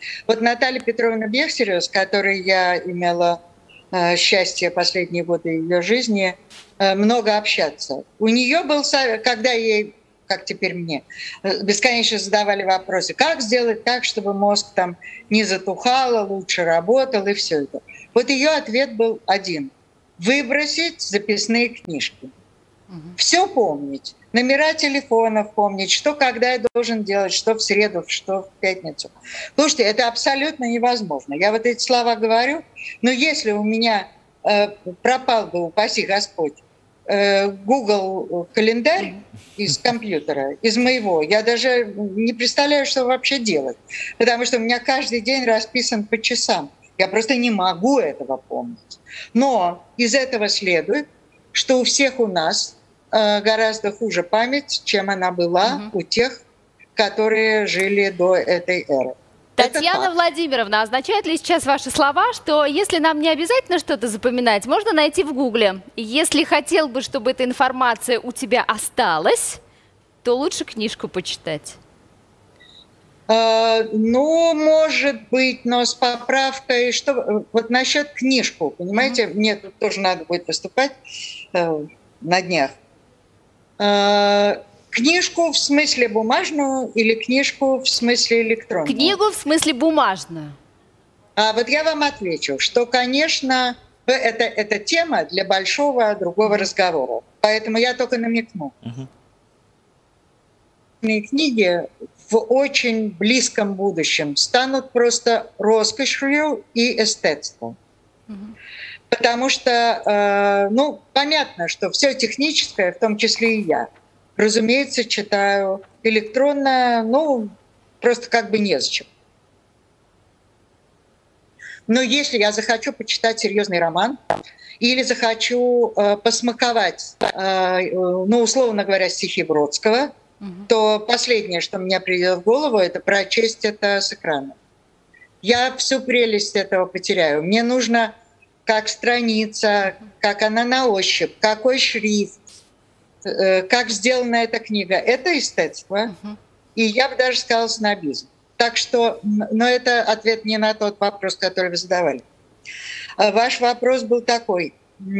Вот Наталья Петровна Бехтерева, с которой я имела э, счастье последние годы ее жизни э, много общаться, у нее был совет, когда ей, как теперь мне, бесконечно задавали вопросы, как сделать так, чтобы мозг там не затухал, лучше работал и все это. Вот ее ответ был один – выбросить записные книжки. Угу. Все помнить. Номера телефонов помнить, что когда я должен делать, что в среду, что в пятницу. Слушайте, это абсолютно невозможно. Я вот эти слова говорю, но если у меня э, пропал бы, упаси Господь, э, Google календарь из компьютера, из моего, я даже не представляю, что вообще делать. Потому что у меня каждый день расписан по часам. Я просто не могу этого помнить. Но из этого следует, что у всех у нас гораздо хуже память, чем она была угу. у тех, которые жили до этой эры. Татьяна Владимировна, означает ли сейчас ваши слова, что если нам не обязательно что-то запоминать, можно найти в Гугле? Если хотел бы, чтобы эта информация у тебя осталась, то лучше книжку почитать? Uh, ну, может быть, но с поправкой, что вот насчет книжку, понимаете, mm-hmm. мне тут тоже надо будет выступать uh, на днях. Uh, книжку в смысле бумажную или книжку в смысле электронную? Книгу в смысле бумажную. А вот я вам отвечу, что, конечно, это, это тема для большого другого mm-hmm. разговора, поэтому я только намекну. Mm-hmm. Книги в очень близком будущем станут просто роскошью и эстетством. Mm-hmm. Потому что, э, ну, понятно, что все техническое, в том числе и я, разумеется, читаю электронно, ну, просто как бы незачем. Но если я захочу почитать серьезный роман или захочу э, посмаковать, э, ну, условно говоря, стихи Бродского, то последнее, что мне придет в голову, это прочесть это с экрана. Я всю прелесть этого потеряю. Мне нужно, как страница, как она на ощупь, какой шрифт, как сделана эта книга. Это эстетство. И я бы даже сказала снобизм. Так что, но это ответ не на тот вопрос, который вы задавали. Ваш вопрос был такой.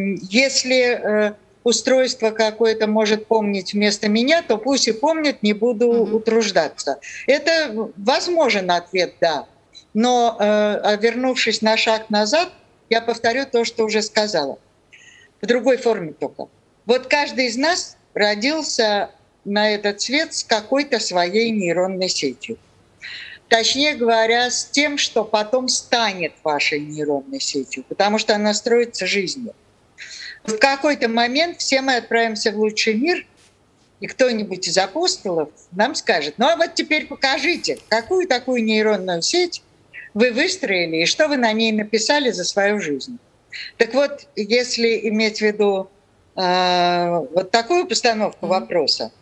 Если устройство какое-то может помнить вместо меня, то пусть и помнит, не буду mm-hmm. утруждаться. Это возможен ответ, да. Но, э, вернувшись на шаг назад, я повторю то, что уже сказала. В другой форме только. Вот каждый из нас родился на этот свет с какой-то своей нейронной сетью. Точнее говоря, с тем, что потом станет вашей нейронной сетью, потому что она строится жизнью. В какой-то момент все мы отправимся в лучший мир, и кто-нибудь из апостолов нам скажет, ну а вот теперь покажите, какую такую нейронную сеть вы выстроили, и что вы на ней написали за свою жизнь. Так вот, если иметь в виду э, вот такую постановку вопроса,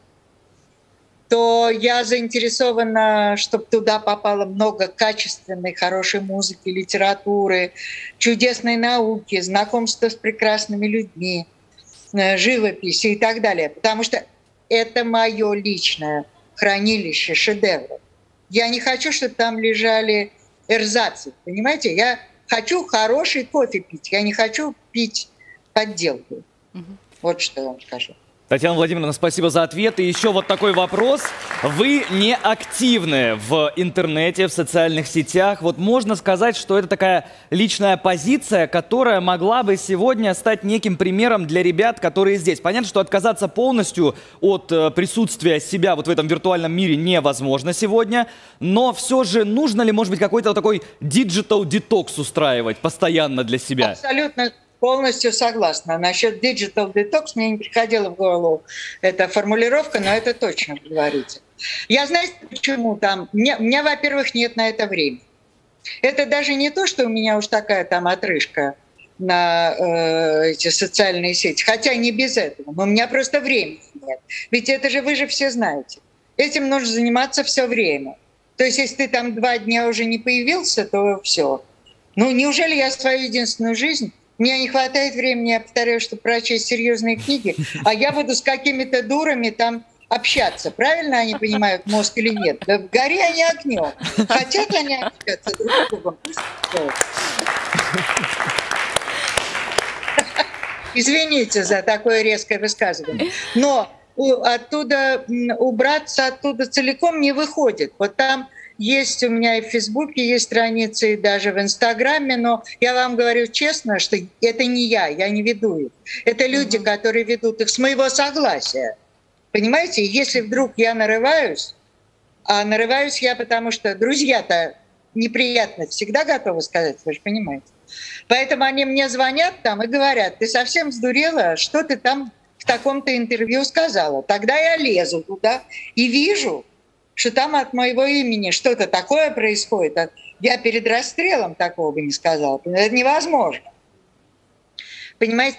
то я заинтересована, чтобы туда попало много качественной, хорошей музыки, литературы, чудесной науки, знакомства с прекрасными людьми, живописи и так далее. Потому что это мое личное хранилище шедевров. Я не хочу, чтобы там лежали эрзацы, понимаете? Я хочу хороший кофе пить, я не хочу пить подделку. Угу. Вот что я вам скажу. Татьяна Владимировна, спасибо за ответ. И еще вот такой вопрос. Вы не активны в интернете, в социальных сетях. Вот можно сказать, что это такая личная позиция, которая могла бы сегодня стать неким примером для ребят, которые здесь. Понятно, что отказаться полностью от присутствия себя вот в этом виртуальном мире невозможно сегодня. Но все же нужно ли, может быть, какой-то вот такой digital detox устраивать постоянно для себя? Абсолютно. Полностью согласна. Насчет digital detox мне не приходила в голову эта формулировка, но это точно говорите. Я знаю, почему там. У меня, меня, во-первых, нет на это времени. Это даже не то, что у меня уж такая там отрыжка на э, эти социальные сети, хотя не без этого, но у меня просто времени нет. Ведь это же вы же все знаете. Этим нужно заниматься все время. То есть если ты там два дня уже не появился, то все. Ну неужели я свою единственную жизнь... Мне не хватает времени, я повторяю, чтобы прочесть серьезные книги, а я буду с какими-то дурами там общаться. Правильно они понимают мозг или нет? Да гори они огнем. Хотят они общаться друг с другом? Извините за такое резкое высказывание. Но оттуда убраться оттуда целиком не выходит. Вот там есть у меня и в Фейсбуке есть страницы, и даже в Инстаграме, но я вам говорю честно, что это не я, я не веду их. Это люди, mm-hmm. которые ведут их с моего согласия. Понимаете, если вдруг я нарываюсь, а нарываюсь я потому, что друзья-то неприятно всегда готовы сказать, вы же понимаете. Поэтому они мне звонят там и говорят, ты совсем сдурела, что ты там в таком-то интервью сказала. Тогда я лезу туда и вижу, что там от моего имени что-то такое происходит. Я перед расстрелом такого бы не сказала. Это невозможно. Понимаете?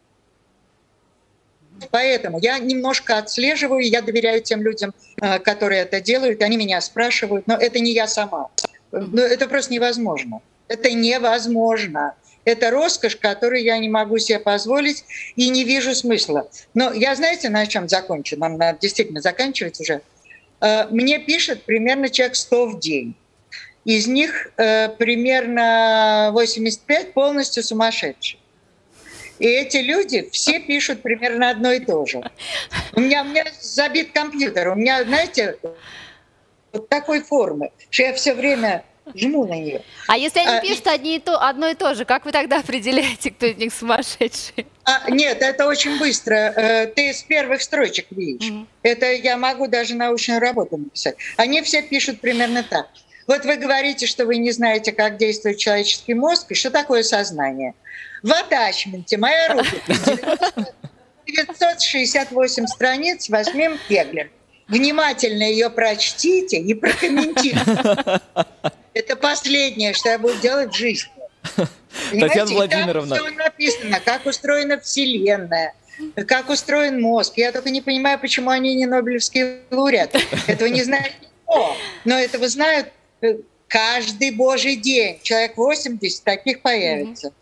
Поэтому я немножко отслеживаю, я доверяю тем людям, которые это делают, они меня спрашивают, но это не я сама. Но это просто невозможно. Это невозможно. Это роскошь, которую я не могу себе позволить и не вижу смысла. Но я, знаете, на чем закончу? Нам надо действительно заканчивать уже. Мне пишет примерно человек сто в день. Из них примерно восемьдесят пять полностью сумасшедшие. И эти люди все пишут примерно одно и то же. У меня, у меня забит компьютер. У меня, знаете, вот такой формы, что я все время жму на нее. А если они а, пишут одни и то, одно и то же, как вы тогда определяете, кто из них сумасшедший? А, нет, это очень быстро. Ты с первых строчек видишь. Mm-hmm. Это я могу даже научную работу написать. Они все пишут примерно так. Вот вы говорите, что вы не знаете, как действует человеческий мозг, и что такое сознание. В атачменте моя рукопись, девятьсот шестьдесят восемь страниц, Восьмим Кеглер. Внимательно ее прочтите и прокомментируйте. Это последнее, что я буду делать в жизни. Понимаете? Татьяна Владимировна. Там все написано, как устроена Вселенная, как устроен мозг. Я только не понимаю, почему они не нобелевские лауреаты. Этого не знает никто. Но этого знают каждый божий день. Человек восемьдесят таких появится.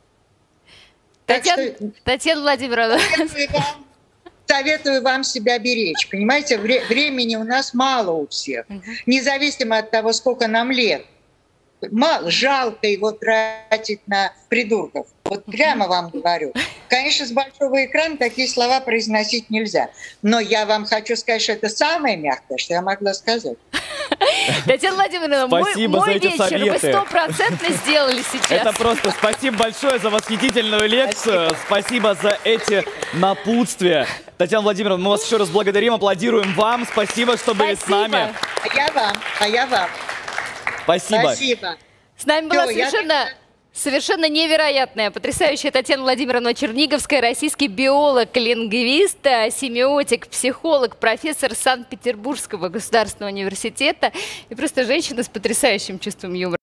Татьяна, что... Татьяна Владимировна. Советую вам, советую вам себя беречь. Понимаете, вре- времени у нас мало у всех. Независимо от того, сколько нам лет. Мало, жалко его тратить на придурков. Вот прямо вам говорю. Конечно, с большого экрана такие слова произносить нельзя. Но я вам хочу сказать, что это самое мягкое, что я могла сказать. Татьяна Владимировна, спасибо мой, за мой эти вечер советы. вы стопроцентно сделали сейчас. Это просто спасибо большое за восхитительную лекцию. Спасибо, спасибо за эти напутствия. Татьяна Владимировна, мы вас еще раз благодарим, аплодируем вам. Спасибо, что были спасибо. с нами. А я вам, а я вам. Спасибо. Спасибо. С нами была Всё, совершенно... я... Совершенно невероятная, потрясающая Татьяна Владимировна Черниговская, российский биолог, лингвист, семиотик, психолог, профессор Санкт-Петербургского государственного университета и просто женщина с потрясающим чувством юмора.